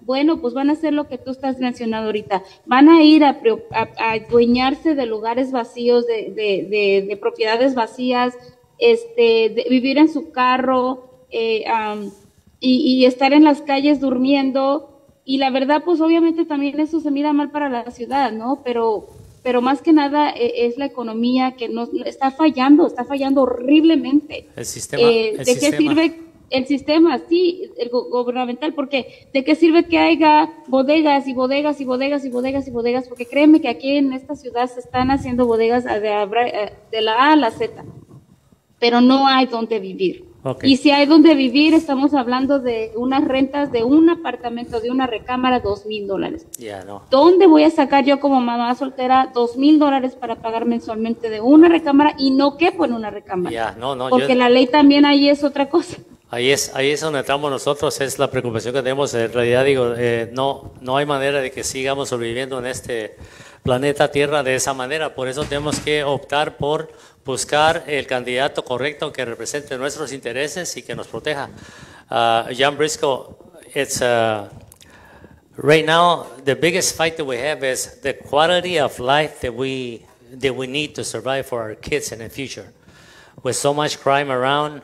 bueno, pues van a hacer lo que tú estás mencionando ahorita, van a ir a, a, a adueñarse de lugares vacíos, de, de, de, de propiedades vacías, este, de vivir en su carro, eh, um, y, y estar en las calles durmiendo, y la verdad, pues obviamente también eso se mira mal para la ciudad, ¿no? Pero, pero más que nada eh, es la economía que nos está fallando, está fallando horriblemente. El sistema. Eh, el ¿De sistema. qué sirve el sistema? Sí, el go gubernamental, porque ¿de qué sirve que haya bodegas y bodegas y bodegas y bodegas y bodegas? Porque créeme que aquí en esta ciudad se están haciendo bodegas de, de la A a la Z, pero no hay donde vivir. Okay. Y si hay donde vivir, estamos hablando de unas rentas de un apartamento, de una recámara, dos mil dólares. Yeah, no. ¿Dónde voy a sacar yo como mamá soltera dos mil dólares para pagar mensualmente de una recámara y no quepo en una recámara? Yeah, no, no, porque yo... la ley también ahí es otra cosa. Ahí es, ahí es donde entramos nosotros, es la preocupación que tenemos. En realidad, digo, eh, no, no hay manera de que sigamos sobreviviendo en este planeta Tierra de esa manera. Por eso tenemos que optar por buscar el candidato correcto que represente nuestros intereses y que nos proteja. Uh, John Briscoe, it's uh, right now the biggest fight that we have is the quality of life that we that we need to survive for our kids in the future. With so much crime around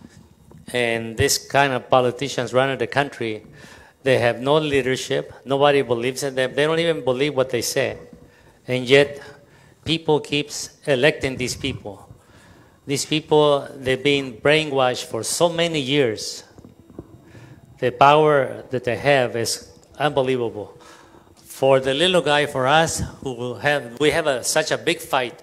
and this kind of politicians running the country, they have no leadership. Nobody believes in them. They don't even believe what they say, and yet people keeps electing these people. These people, they've been brainwashed for so many years. The power that they have is unbelievable. For the little guy, for us, who will have, we have a, such a big fight,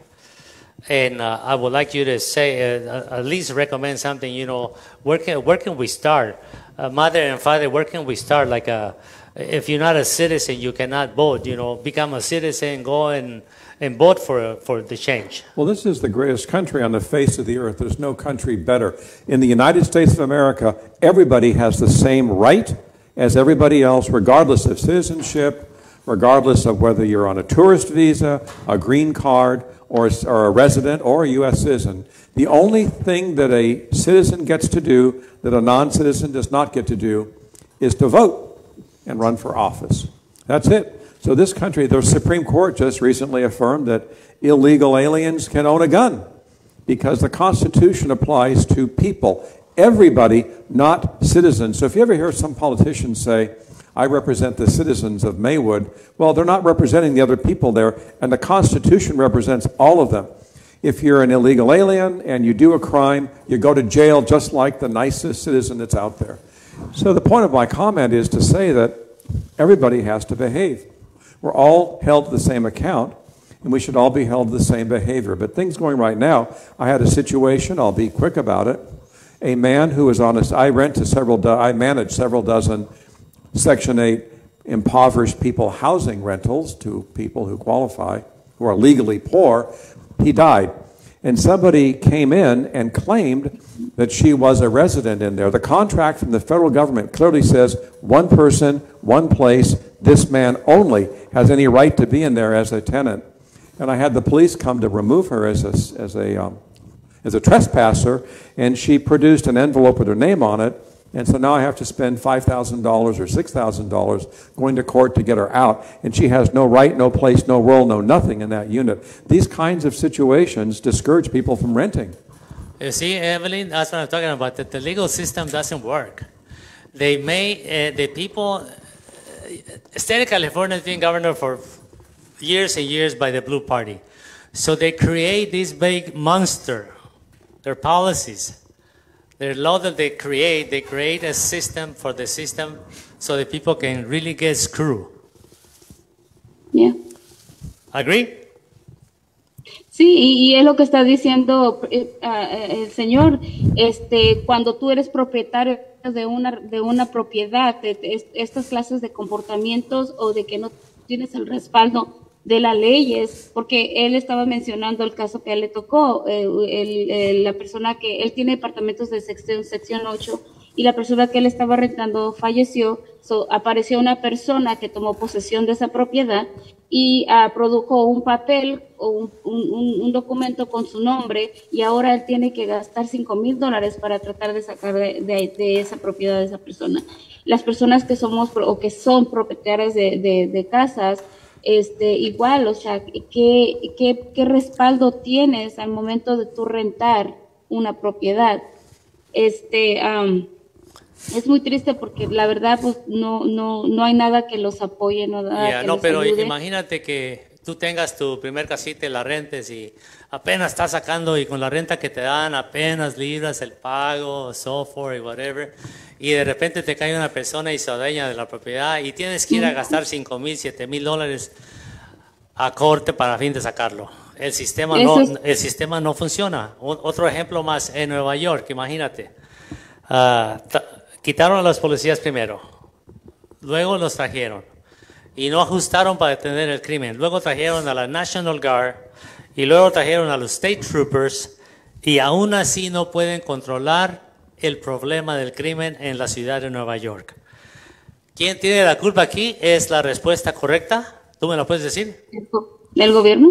and uh, I would like you to say, uh, at least recommend something, you know, where can, where can we start? Uh, mother and father, where can we start? Like, a, if you're not a citizen, you cannot vote, you know, become a citizen, go and and vote for, for the change. Well, this is the greatest country on the face of the earth. There's no country better. In the United States of America, everybody has the same right as everybody else, regardless of citizenship, regardless of whether you're on a tourist visa, a green card, or, or a resident, or a U S citizen. The only thing that a citizen gets to do that a non-citizen does not get to do is to vote and run for office. That's it. So this country, the Supreme Court just recently affirmed that illegal aliens can own a gun because the Constitution applies to people, everybody, not citizens. So if you ever hear some politicians say, I represent the citizens of Maywood, well, they're not representing the other people there, and the Constitution represents all of them. If you're an illegal alien and you do a crime, you go to jail just like the nicest citizen that's out there. So the point of my comment is to say that everybody has to behave. We're all held to the same account, and we should all be held to the same behavior. But things going right now, I had a situation, I'll be quick about it. A man who was on a, I rent to several, do, I manage several dozen Section eight impoverished people housing rentals to people who qualify, who are legally poor. He died. And somebody came in and claimed that she was a resident in there. The contract from the federal government clearly says one person, one place, this man only has any right to be in there as a tenant. And I had the police come to remove her as a, as a, um, as a trespasser, and she produced an envelope with her name on it. And so now I have to spend five thousand dollars or six thousand dollars going to court to get her out. And she has no right, no place, no role, no nothing in that unit. These kinds of situations discourage people from renting. You see, Evelyn, that's what I'm talking about, that the legal system doesn't work. They may, uh, the people, uh, state of California has been governed for years and years by the Blue Party. So they create this big monster, their policies. Their law that they create, they create a system for the system so that people can really get screwed. Yeah. ¿Agree? Sí, y, y es lo que está diciendo eh, uh, el señor. Este, cuando tú eres propietario de una de una propiedad, de, de, estas clases de comportamientos o de que no tienes el respaldo de las leyes, porque él estaba mencionando el caso que a él le tocó, eh, el, el, la persona que, él tiene departamentos de sección, sección ocho, y la persona que él estaba rentando falleció, so, apareció una persona que tomó posesión de esa propiedad, y uh, produjo un papel o un, un, un documento con su nombre y ahora él tiene que gastar cinco mil dólares para tratar de sacar de, de, de esa propiedad de esa persona. Las personas que somos o que son propietarias de, de, de casas, este, igual, o sea, ¿qué, qué, qué respaldo tienes al momento de tú rentar una propiedad? Este, um, es muy triste porque la verdad pues no no no hay nada que los apoye, no nada Yeah, que no, los pero ayude. imagínate que tú tengas tu primer casita y la rentes y apenas estás sacando y con la renta que te dan apenas libras el pago, software y whatever, y de repente te cae una persona y se adueña de la propiedad y tienes que ir a gastar cinco mil, siete mil dólares a corte para a fin de sacarlo. El sistema no, Eso es- el sistema no funciona. O- otro ejemplo más, en Nueva York, imagínate. Ah, ta- quitaron a los policías primero, luego los trajeron y no ajustaron para detener el crimen. Luego trajeron a la National Guard y luego trajeron a los State Troopers y aún así no pueden controlar el problema del crimen en la ciudad de Nueva York. ¿Quién tiene la culpa aquí? ¿Es la respuesta correcta? ¿Tú me la puedes decir? ¿Del gobierno?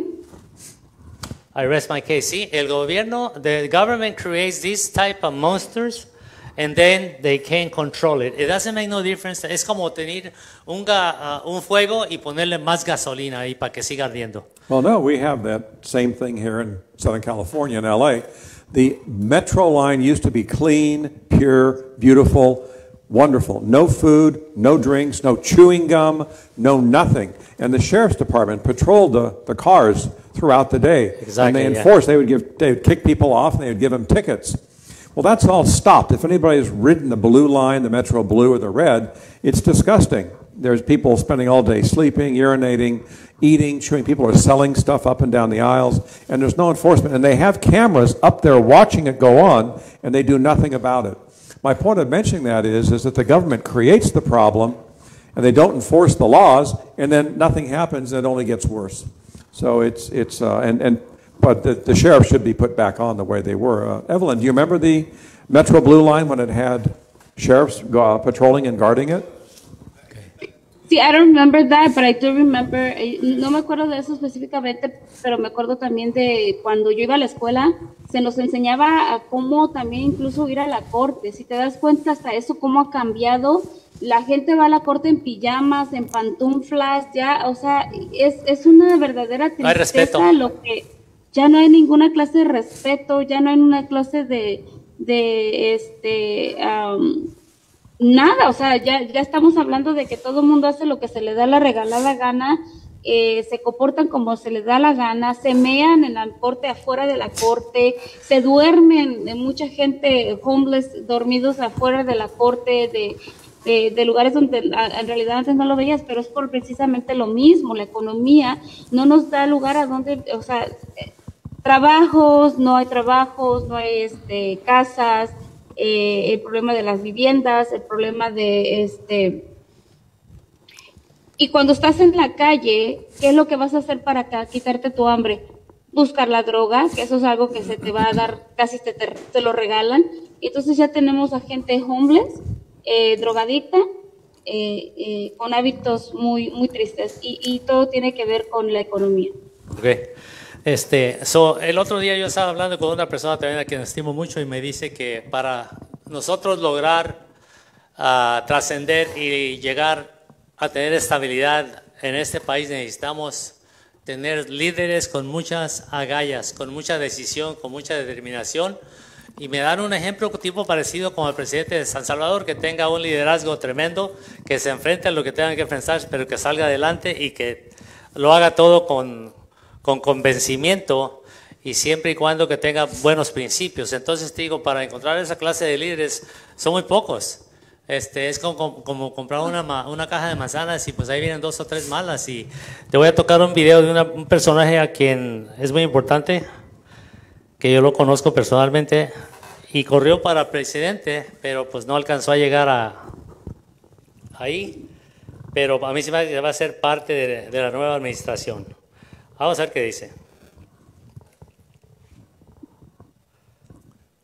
I rest my case. Sí, el gobierno, the government creates these type of monsters and then they can't control it. It doesn't make no difference. Es como tener un, ga, uh, un fuego y ponerle más gasolina ahí para que siga ardiendo. Well, no, we have that same thing here in Southern California, in L A. The metro line used to be clean, pure, beautiful, wonderful. No food, no drinks, no chewing gum, no nothing. And the sheriff's department patrolled the, the cars throughout the day. Exactly, and they yeah. enforced, they would give, they would kick people off and they would give them tickets. Well, that's all stopped. If anybody's ridden the blue line, the Metro Blue or the red, it's disgusting. There's people spending all day sleeping, urinating, eating, chewing. People are selling stuff up and down the aisles, and there's no enforcement. And they have cameras up there watching it go on, and they do nothing about it. My point of mentioning that is, is that the government creates the problem, and they don't enforce the laws, and then nothing happens, and it only gets worse. So it's, it's uh, and, and but the, the sheriff should be put back on the way they were. Uh, Evelyn, do you remember the Metro Blue Line when it had sheriffs uh, patrolling and guarding it? Sí, I don't remember that, but I do remember, eh, no me acuerdo de eso específicamente, pero me acuerdo también de cuando yo iba a la escuela, se nos enseñaba a cómo también incluso ir a la corte. Si te das cuenta hasta eso, cómo ha cambiado. La gente va a la corte en pijamas, en pantuflas, ya, o sea, es, es una verdadera No hay respeto. tristeza lo que ya no hay ninguna clase de respeto, ya no hay una clase de, de este, um, nada, o sea, ya, ya estamos hablando de que todo el mundo hace lo que se le da la regalada gana, eh, se comportan como se les da la gana, se mean en la corte, afuera de la corte, se duermen, eh, mucha gente homeless dormidos afuera de la corte, de, de, de lugares donde a, en realidad antes no lo veías, pero es por precisamente lo mismo, la economía no nos da lugar a donde, o sea, eh, trabajos, no hay trabajos, no hay este, casas, eh, el problema de las viviendas, el problema de este... Y cuando estás en la calle, ¿qué es lo que vas a hacer para acá? Quitarte tu hambre, buscar la droga, que eso es algo que se te va a dar, casi te, te, te lo regalan. Entonces ya tenemos a gente homeless, eh, drogadicta, eh, eh, con hábitos muy, muy tristes y, y todo tiene que ver con la economía. Okay. Este, so, el otro día yo estaba hablando con una persona también a quien estimo mucho y me dice que para nosotros lograr uh, trascender y llegar a tener estabilidad en este país necesitamos tener líderes con muchas agallas, con mucha decisión, con mucha determinación. Y me dan un ejemplo tipo parecido como el presidente de San Salvador, que tenga un liderazgo tremendo, que se enfrente a lo que tenga que enfrentar, pero que salga adelante y que lo haga todo con, con convencimiento y siempre y cuando que tenga buenos principios. Entonces te digo, para encontrar esa clase de líderes son muy pocos. Este, es como, como, como comprar una, una caja de manzanas y pues ahí vienen dos o tres malas. Y te voy a tocar un video de una, un personaje a quien es muy importante, que yo lo conozco personalmente y corrió para presidente, pero pues no alcanzó a llegar a ahí, pero a mí se me va, va a ser parte de, de la nueva administración. Vamos a ver qué dice.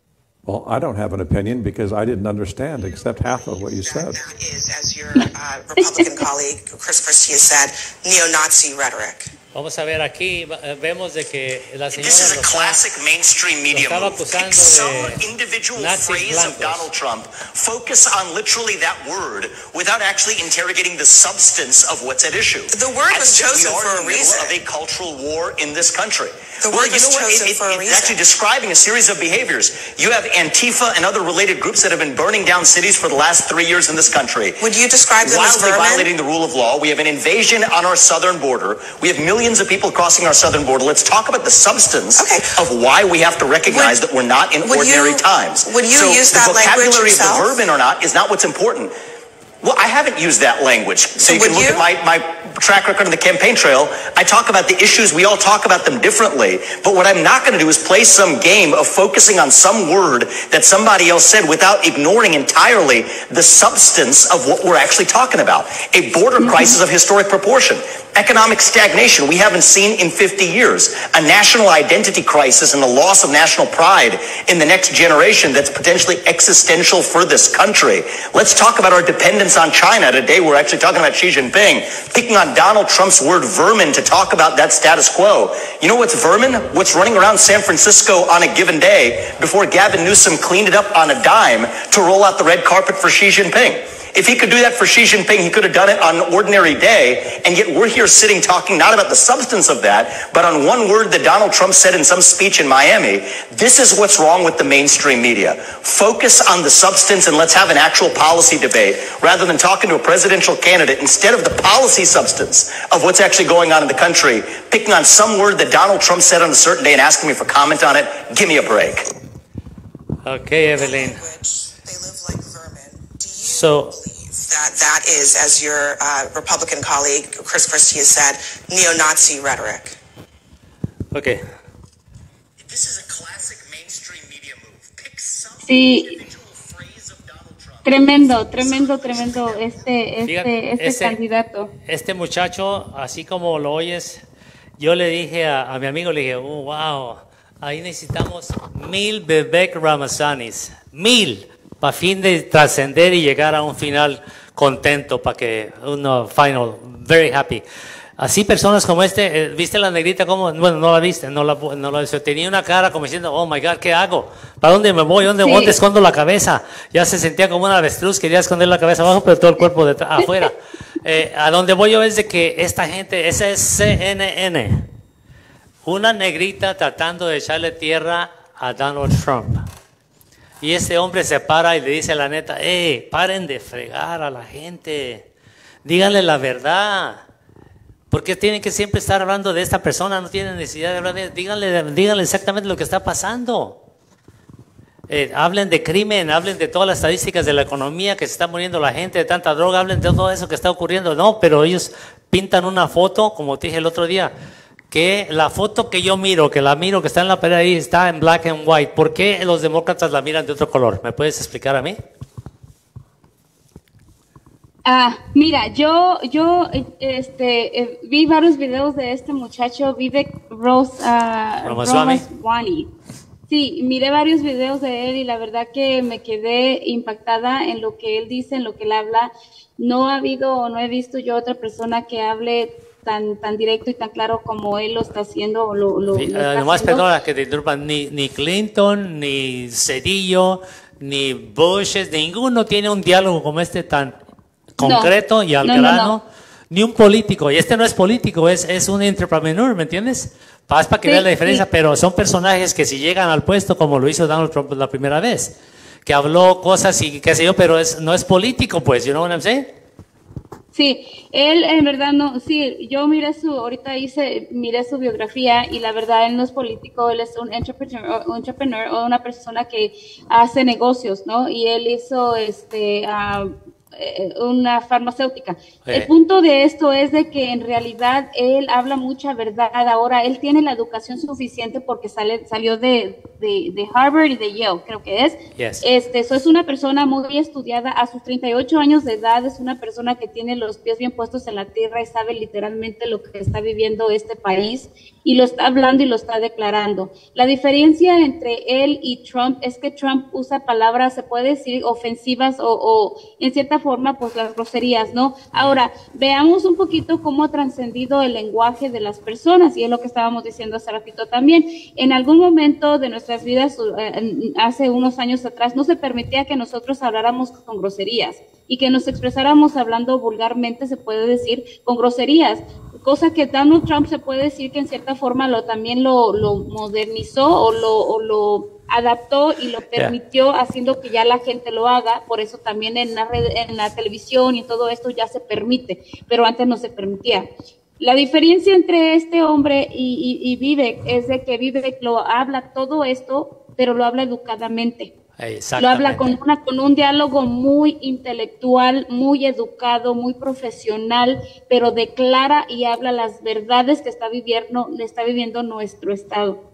Well, I don't have an opinion because I didn't understand except half of what you said. That is, as your uh, Republican colleague Chris Christie has said, neo-Nazi rhetoric. Vamos a ver aquí, vemos de que la señora This is a lo está- classic mainstream media lo estaba move. acusando Take some de individual nazis phrase of blancos. Donald Trump, focus on literally that word without actually interrogating the substance of what's at issue. The word I was think chosen we are for in a the middle reason. of a cultural war in this country. The well, word you was know what? chosen It- it- for a it's reason. actually describing a series of behaviors. You have Antifa and other related groups that have been burning down cities for the last three years in this country. Would you describe them as Wildly vermin? violating the rule of law. We have an invasion on our southern border. We have millions of people crossing our southern border. Let's talk about the substance Okay. of why we have to recognize Would- that we're not in would ordinary you- times. would you so use the that language vocabulary of yourself? the vermin or not is not what's important. Well, I haven't used that language. So, So you can would look you? at my, my track record on the campaign trail. I talk about the issues. We all talk about them differently. But what I'm not going to do is play some game of focusing on some word that somebody else said without ignoring entirely the substance of what we're actually talking about. A border crisis of historic proportion. Economic stagnation we haven't seen in fifty years. A national identity crisis and the loss of national pride in the next generation that's potentially existential for this country. Let's talk about our dependence on China. Today we're actually talking about Xi Jinping, picking on Donald Trump's word vermin to talk about that status quo. You know what's vermin? What's running around San Francisco on a given day before Gavin Newsom cleaned it up on a dime to roll out the red carpet for Xi Jinping. If he could do that for Xi Jinping, he could have done it on an ordinary day, and yet we're here sitting talking not about the substance of that, but on one word that Donald Trump said in some speech in Miami. This is what's wrong with the mainstream media. Focus on the substance and let's have an actual policy debate, rather than talking to a presidential candidate instead of the policy substance of what's actually going on in the country, picking on some word that Donald Trump said on a certain day and asking me for comment on it. Give me a break. Okay, Evelyn. Language, they live like vermin. Do you So- believe that that is, as your uh, Republican colleague Chris Christie has said, neo-Nazi rhetoric? Okay. This is a classic mainstream media move. Pick some Sí. individual phrase of Donald Trump. Tremendo, tremendo, tremendo este, Fíjate, este, este ese- candidato. Este muchacho, así como lo oyes, yo le dije a, a mi amigo, le dije, oh, wow, ahí necesitamos mil Vivek Ramasanis, mil, para fin de trascender y llegar a un final contento, para que uno final, very happy. Así personas como este, eh, ¿viste la negrita como? Bueno, no la viste, no la, no la viste. Tenía una cara como diciendo, oh my God, ¿qué hago? ¿Para dónde me voy? ¿Dónde, Sí. ¿dónde escondo la cabeza? Ya se sentía como una avestruz, quería esconder la cabeza abajo, pero todo el cuerpo detrás, afuera. Eh, a donde voy yo es de que esta gente, esa es C N N, una negrita tratando de echarle tierra a Donald Trump. Y este hombre se para y le dice a la neta, hey, paren de fregar a la gente, díganle la verdad. Porque tienen que siempre estar hablando de esta persona, no tienen necesidad de hablar de díganle, díganle exactamente lo que está pasando. Eh, hablen de crimen, hablen de todas las estadísticas de la economía, que se está muriendo la gente de tanta droga, hablen de todo eso que está ocurriendo. No, pero ellos pintan una foto, como te dije el otro día, que la foto que yo miro, que la miro, que está en la pared ahí, está en black and white. ¿Por qué los demócratas la miran de otro color? ¿Me puedes explicar a mí? Ah, mira, yo, yo, eh, este, eh, vi varios videos de este muchacho, Vivek Rose, ah, Ramaswamy. Ramaswamy. Sí, miré varios videos de él y la verdad que me quedé impactada en lo que él dice, en lo que él habla. No ha habido o no he visto yo otra persona que hable tan, tan directo y tan claro como él lo está haciendo. O lo, lo, Sí, lo eh, está nomás haciendo. perdona que te interrumpa, ni, ni Clinton, ni Cedillo, ni Bush, ninguno tiene un diálogo como este tan concreto y al no, no, grano, no. ni un político. Y este no es político, es, es un entrepreneur, ¿me entiendes? Paz para que Sí, veas la diferencia, sí. pero son personajes que si llegan al puesto, como lo hizo Donald Trump la primera vez, que habló cosas y qué sé yo, pero es, no es político, pues, you know what I'm saying? Sí, él en verdad no, sí, yo miré su, ahorita hice, miré su biografía y la verdad él no es político, él es un entrepreneur, un entrepreneur o una persona que hace negocios, ¿no? Y él hizo este ah, eh, una farmacéutica. Eh. El punto de esto es de que en realidad él habla mucha verdad. Ahora, él tiene la educación suficiente porque sale, salió de, de, de Harvard y de Yale, creo que es. Yes. Este, eso es una persona muy estudiada. A sus treinta y ocho años de edad es una persona que tiene los pies bien puestos en la tierra y sabe literalmente lo que está viviendo este país. y lo está hablando y lo está declarando. La diferencia entre él y Trump es que Trump usa palabras, se puede decir, ofensivas o, o en cierta forma, pues las groserías, ¿no? Ahora, veamos un poquito cómo ha trascendido el lenguaje de las personas, y es lo que estábamos diciendo hace ratito también. En algún momento de nuestras vidas, eh, hace unos años atrás, no se permitía que nosotros habláramos con groserías y que nos expresáramos hablando vulgarmente, se puede decir, con groserías. Cosa que Donald Trump se puede decir que en cierta forma lo también lo, lo modernizó o lo, o lo adaptó y lo permitió, yeah. haciendo que ya la gente lo haga. Por eso también en la red, en la televisión y todo esto ya se permite, pero antes no se permitía. La diferencia entre este hombre y, y, y Vivek es de que Vivek lo habla todo esto, pero lo habla educadamente. Lo habla con, una, con un diálogo muy intelectual, muy educado, muy profesional, pero declara y habla las verdades que está viviendo, está viviendo nuestro estado.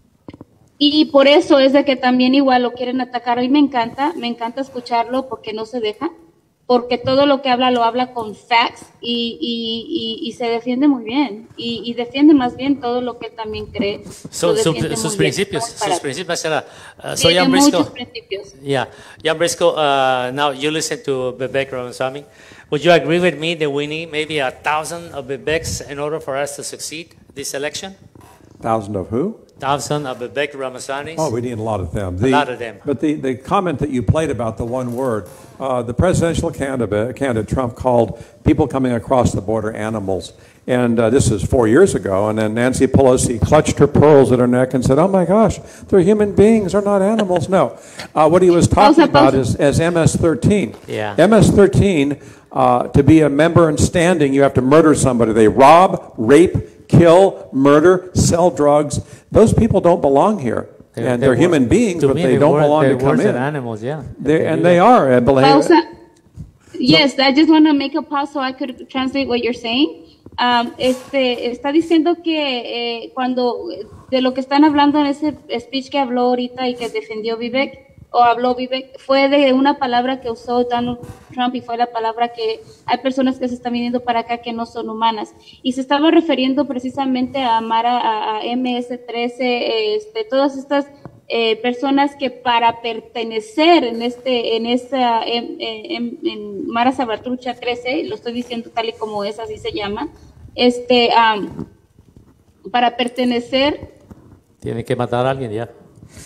Y por eso es de que también igual lo quieren atacar. A mí me encanta, me encanta escucharlo porque no se deja, porque todo lo que habla lo habla con facts y, y, y, y se defiende muy bien, y, y defiende más bien todo lo que él también cree. So, so, sus principios, sus principios era, uh, so Jan Briscoe, yeah, Jan Briscoe, uh, now you listen to Vivek Ramaswamy. Would you agree with me that we need maybe a thousand of Viveks in order for us to succeed this election? Thousand of who? Thousand of Vivek Ramaswamy. Oh, we need a lot of them. The, a lot of them. But the, the comment that you played about the one word, uh, the presidential candidate, candidate Trump called people coming across the border animals. And uh, this is four years ago. And then Nancy Pelosi clutched her pearls at her neck and said, oh my gosh, they're human beings, they're not animals. No. Uh, what he was talking about is as M S thirteen. Yeah. M S thirteen, uh, to be a member and standing, you have to murder somebody. They rob, rape, kill, murder, sell drugs. Those people don't belong here. They're, and they're they're human beings, but they don't were, belong to come in. Animals, yeah. They, and they are, I believe. Pausa. Yes, I just want to make a pause so I could translate what you're saying. Um, este, está diciendo que eh, cuando, de lo que están hablando en ese speech que habló ahorita y que defendió Vivek, o habló Vivek, fue de una palabra que usó Donald Trump y fue la palabra que hay personas que se están viniendo para acá que no son humanas. Y se estaba refiriendo precisamente a Mara, a, a M S trece, este, todas estas eh, personas que para pertenecer en este, en esta, en, en, en Mara Salvatrucha trece, lo estoy diciendo tal y como es, así se llama, este, um, para pertenecer. Tiene que matar a alguien ya.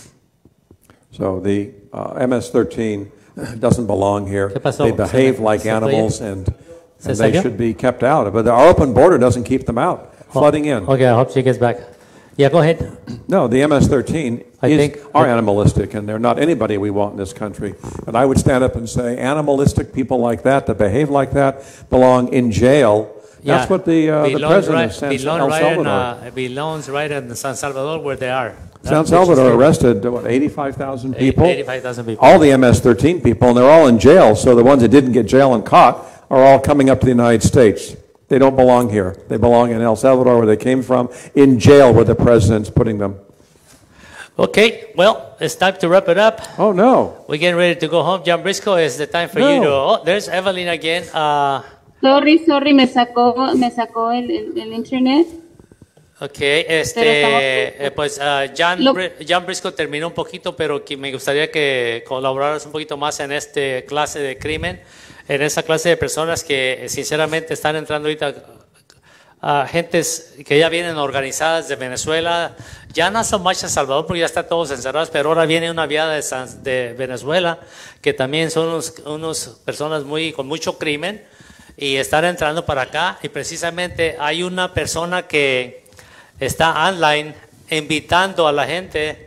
So the uh, M S thirteen doesn't belong here. They behave like animals, and, and they should be kept out. But our open border doesn't keep them out, flooding in. Okay, I hope she gets back. Yeah, go ahead. No, the M S thirteen I is, think, are animalistic, and they're not anybody we want in this country. And I would stand up and say, animalistic people like that, that behave like that, belong in jail. Yeah, That's what the, uh, the president right, sent El belong right Salvador. In, uh, belongs right in San Salvador where they are. San Salvador arrested, what, eighty-five thousand people? eighty-five thousand people. All the M S thirteen people, and they're all in jail, so the ones that didn't get jail and caught are all coming up to the United States. They don't belong here. They belong in El Salvador, where they came from, in jail where the president's putting them. Okay, well, it's time to wrap it up. Oh, no. We're getting ready to go home. Jan Briscoe, it's the time for no. you to... Oh, there's Evelyn again. Uh, sorry, sorry, me sacó, me sacó el, el, el internet. Ok, este, eh, pues uh, Jan, Jan Briscoe terminó un poquito, pero que me gustaría que colaboraras un poquito más en esta clase de crimen, en esa clase de personas que sinceramente están entrando ahorita, uh, gentes que ya vienen organizadas de Venezuela, ya no son más en Salvador porque ya están todos encerrados, pero ahora viene una viada de, San, de Venezuela, que también son unos, unos personas muy, con mucho crimen, y están entrando para acá, y precisamente hay una persona que está online invitando a la gente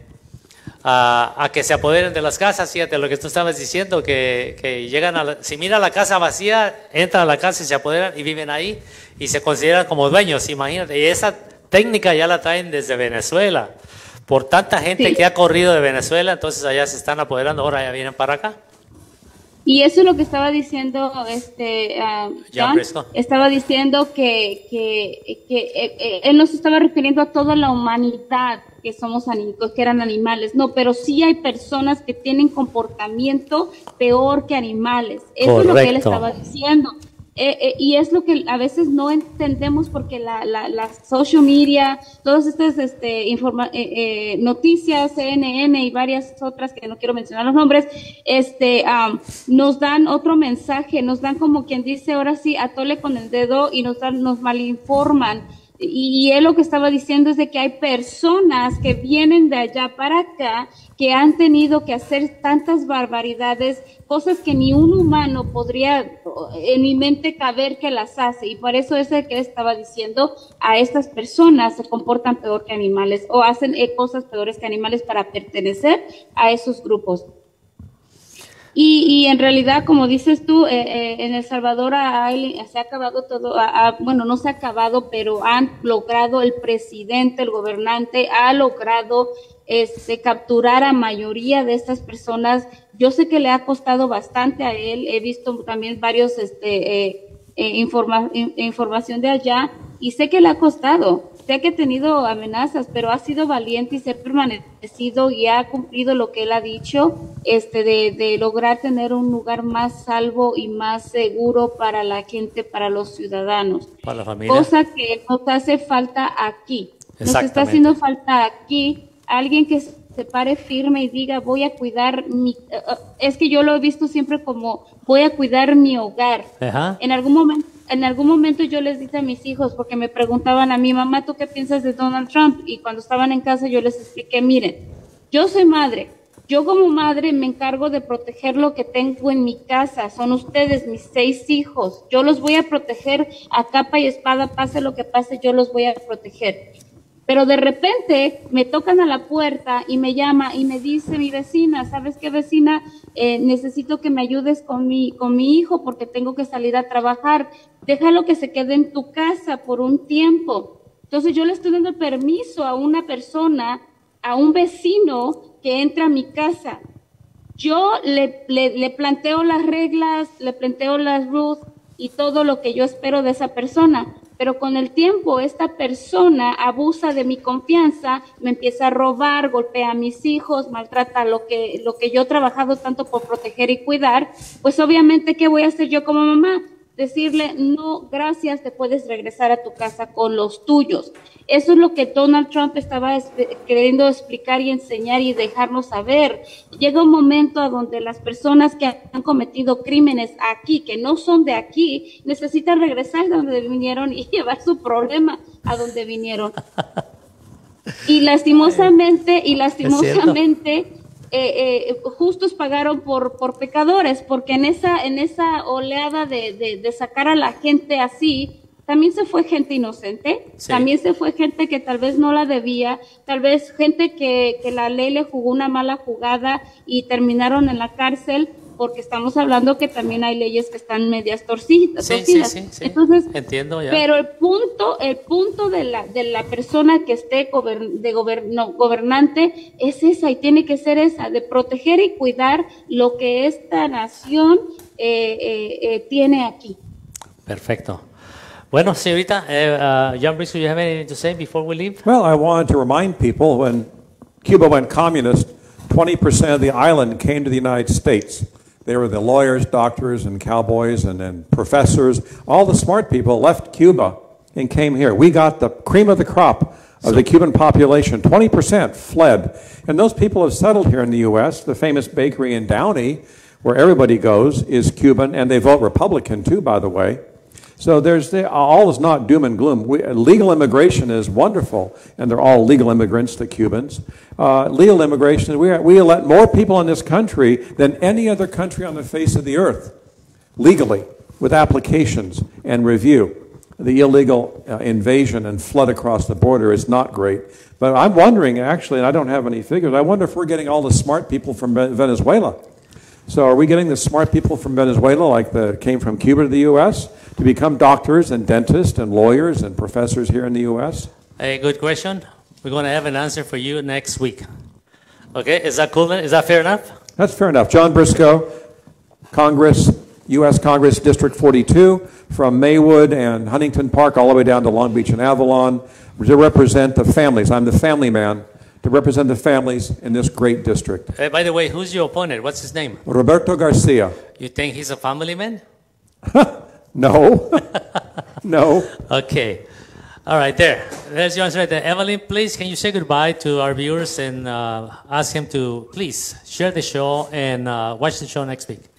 a, a que se apoderen de las casas. Fíjate lo que tú estabas diciendo, que, que llegan a la, si mira la casa vacía, entran a la casa y se apoderan y viven ahí y se consideran como dueños, imagínate. Y esa técnica ya la traen desde Venezuela. Por tanta gente sí. que ha corrido de Venezuela, entonces allá se están apoderando, ahora ya vienen para acá. Y eso es lo que estaba diciendo este uh, John, estaba diciendo que, que, que eh, él no se estaba refiriendo a toda la humanidad que somos que eran animales, no, pero sí hay personas que tienen comportamiento peor que animales, eso Correcto. Es lo que él estaba diciendo. Eh, eh, y es lo que a veces no entendemos porque la, la, la social media, todas estas este, informa, eh, eh, noticias, C N N y varias otras que no quiero mencionar los nombres, este, um, nos dan otro mensaje, nos dan como quien dice, ahora sí, atole con el dedo y nos, dan, nos malinforman. Y, y él lo que estaba diciendo es de que hay personas que vienen de allá para acá que han tenido que hacer tantas barbaridades, cosas que ni un humano podría en mi mente caber que las hace. Y por eso es el que estaba diciendo, a estas personas se comportan peor que animales o hacen eh, cosas peores que animales para pertenecer a esos grupos. Y, y en realidad, como dices tú, eh, eh, en El Salvador ha, se ha acabado todo, ha, ha, bueno, no se ha acabado, pero han logrado, el presidente, el gobernante, ha logrado este, capturar a mayoría de estas personas. Yo sé que le ha costado bastante a él, he visto también varios este, eh, eh, informa, in, información de allá, y sé que le ha costado. Sé que ha tenido amenazas, pero ha sido valiente y se ha permanecido y ha cumplido lo que él ha dicho, este, de, de lograr tener un lugar más salvo y más seguro para la gente, para los ciudadanos. Para la familia. Cosa que nos hace falta aquí. Nos está haciendo falta aquí alguien que se pare firme y diga, voy a cuidar mi... Uh, es que yo lo he visto siempre como, voy a cuidar mi hogar. Ajá. En algún momento En algún momento yo les dije a mis hijos, porque me preguntaban a mi mamá, ¿tú qué piensas de Donald Trump? Y cuando estaban en casa yo les expliqué, miren, yo soy madre, yo como madre me encargo de proteger lo que tengo en mi casa, son ustedes, mis seis hijos, yo los voy a proteger a capa y espada, pase lo que pase, yo los voy a proteger. Pero de repente me tocan a la puerta y me llama y me dice mi vecina, ¿sabes qué, vecina? Eh, necesito que me ayudes con mi, con mi hijo porque tengo que salir a trabajar. Déjalo que se quede en tu casa por un tiempo. Entonces yo le estoy dando permiso a una persona, a un vecino que entra a mi casa. Yo le, le, le planteo las reglas, le planteo las rules y todo lo que yo espero de esa persona. Pero con el tiempo esta persona abusa de mi confianza, me empieza a robar, golpea a mis hijos, maltrata lo que, lo que yo he trabajado tanto por proteger y cuidar. Pues obviamente, ¿qué voy a hacer yo como mamá? Decirle, no, gracias, te puedes regresar a tu casa con los tuyos. Eso es lo que Donald Trump estaba esp- queriendo explicar y enseñar y dejarnos saber. Llega un momento a donde las personas que han cometido crímenes aquí, que no son de aquí, necesitan regresar de donde vinieron y llevar su problema a donde vinieron. Y lastimosamente, y lastimosamente... Eh, eh, justos pagaron por por pecadores, porque en esa en esa oleada de, de, de sacar a la gente así, también se fue gente inocente, sí. También se fue gente que tal vez no la debía, tal vez gente que, que la ley le jugó una mala jugada y terminaron en la cárcel, porque estamos hablando que también hay leyes que están medias torcidas. Sí, sí, sí, sí. Entonces, entiendo ya. Pero el punto, el punto de la de la persona que esté gobern, de gobern, no, gobernante es esa y tiene que ser esa, de proteger y cuidar lo que esta nación eh, eh, eh, tiene aquí. Perfecto. Bueno, señorita, uh, uh, John Briscoe, you have anything to say before we leave? Well, I wanted to remind people when Cuba went communist, twenty percent of the island came to the United States. They were the lawyers, doctors, and cowboys, and, and professors. All the smart people left Cuba and came here. We got the cream of the crop of the Cuban population. twenty percent fled. And those people have settled here in the U S. The famous bakery in Downey, where everybody goes, is Cuban, and they vote Republican, too, by the way. So there's the, all is not doom and gloom. We, legal immigration is wonderful, and they're all legal immigrants, the Cubans. Uh, legal immigration, we, are, we let more people in this country than any other country on the face of the earth, legally, with applications and review. The illegal uh, invasion and flood across the border is not great. But I'm wondering, actually, and I don't have any figures, I wonder if we're getting all the smart people from Venezuela. So are we getting the smart people from Venezuela, like the came from Cuba to the U S, to become doctors and dentists and lawyers and professors here in the U S? A good question. We're going to have an answer for you next week. Okay, is that cool? Is that fair enough? That's fair enough. John Briscoe, Congress, U S Congress District forty-two, from Maywood and Huntington Park all the way down to Long Beach and Avalon, to represent the families. I'm the family man. To represent the families in this great district. Uh, by the way, who's your opponent? What's his name? Roberto Garcia. You think he's a family man? No. No. Okay. All right, there. There's your answer right there. Evelyn, please, can you say goodbye to our viewers and uh, ask him to please share the show and uh, watch the show next week?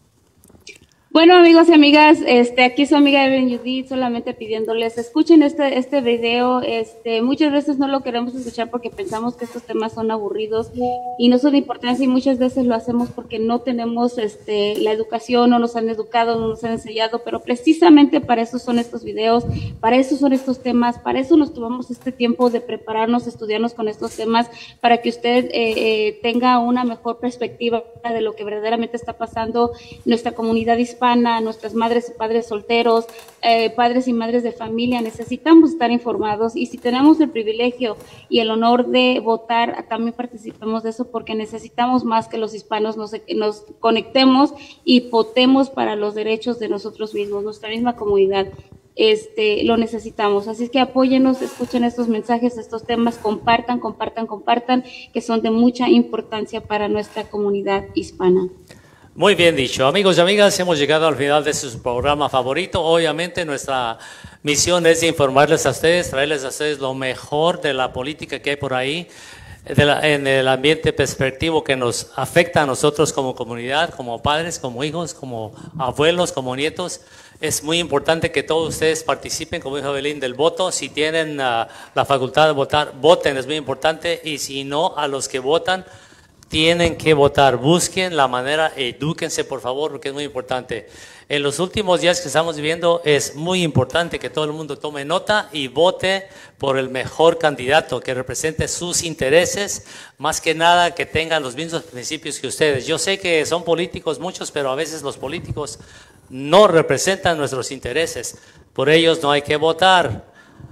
Bueno, amigos y amigas, este, aquí su amiga Evelyn Judith, solamente pidiéndoles, escuchen este, este video, este, muchas veces no lo queremos escuchar porque pensamos que estos temas son aburridos y no son de importancia y muchas veces lo hacemos porque no tenemos, este, la educación, no nos han educado, no nos han enseñado, pero precisamente para eso son estos videos, para eso son estos temas, para eso nos tomamos este tiempo de prepararnos, estudiarnos con estos temas, para que usted eh, eh, tenga una mejor perspectiva de lo que verdaderamente está pasando en nuestra comunidad hispana. Nuestras madres y padres solteros, eh, padres y madres de familia, necesitamos estar informados y si tenemos el privilegio y el honor de votar, también participemos de eso porque necesitamos más que los hispanos nos, nos conectemos y votemos para los derechos de nosotros mismos, nuestra misma comunidad. Este, lo necesitamos, así es que apóyennos, escuchen estos mensajes, estos temas, compartan, compartan, compartan, que son de mucha importancia para nuestra comunidad hispana. Muy bien dicho. Amigos y amigas, hemos llegado al final de su programa favorito. Obviamente nuestra misión es de informarles a ustedes, traerles a ustedes lo mejor de la política que hay por ahí, de la, en el ambiente perspectivo que nos afecta a nosotros como comunidad, como padres, como hijos, como abuelos, como nietos. Es muy importante que todos ustedes participen, como dijo Evelyn, del voto. Si tienen uh, la facultad de votar, voten, es muy importante. Y si no, a los que votan, tienen que votar, busquen la manera, edúquense por favor, porque es muy importante. En los últimos días que estamos viviendo es muy importante que todo el mundo tome nota y vote por el mejor candidato que represente sus intereses, más que nada que tengan los mismos principios que ustedes. Yo sé que son políticos muchos, pero a veces los políticos no representan nuestros intereses, por ellos no hay que votar.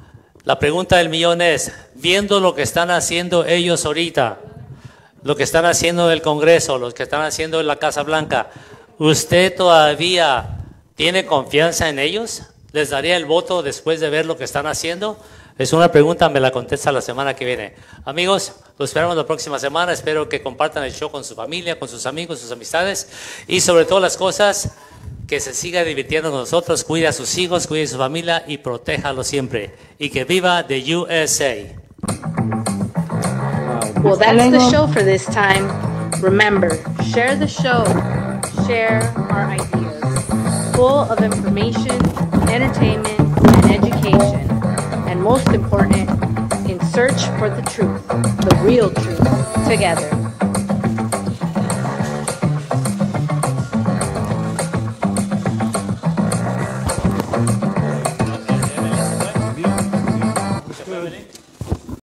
La pregunta del millón es, viendo lo que están haciendo ellos ahorita, lo que están haciendo en el Congreso, lo que están haciendo en la Casa Blanca, ¿usted todavía tiene confianza en ellos? ¿Les daría el voto después de ver lo que están haciendo? Es una pregunta, me la contesta la semana que viene. Amigos, los esperamos la próxima semana. Espero que compartan el show con su familia, con sus amigos, sus amistades y sobre todas las cosas, que se siga divirtiendo con nosotros, cuide a sus hijos, cuide a su familia y protéjalos siempre. Y que viva the U S A. Well, that's the show for this time. Remember, share the show, share our ideas, full of information, entertainment, and education, and most important, in search for the truth, the real truth, together.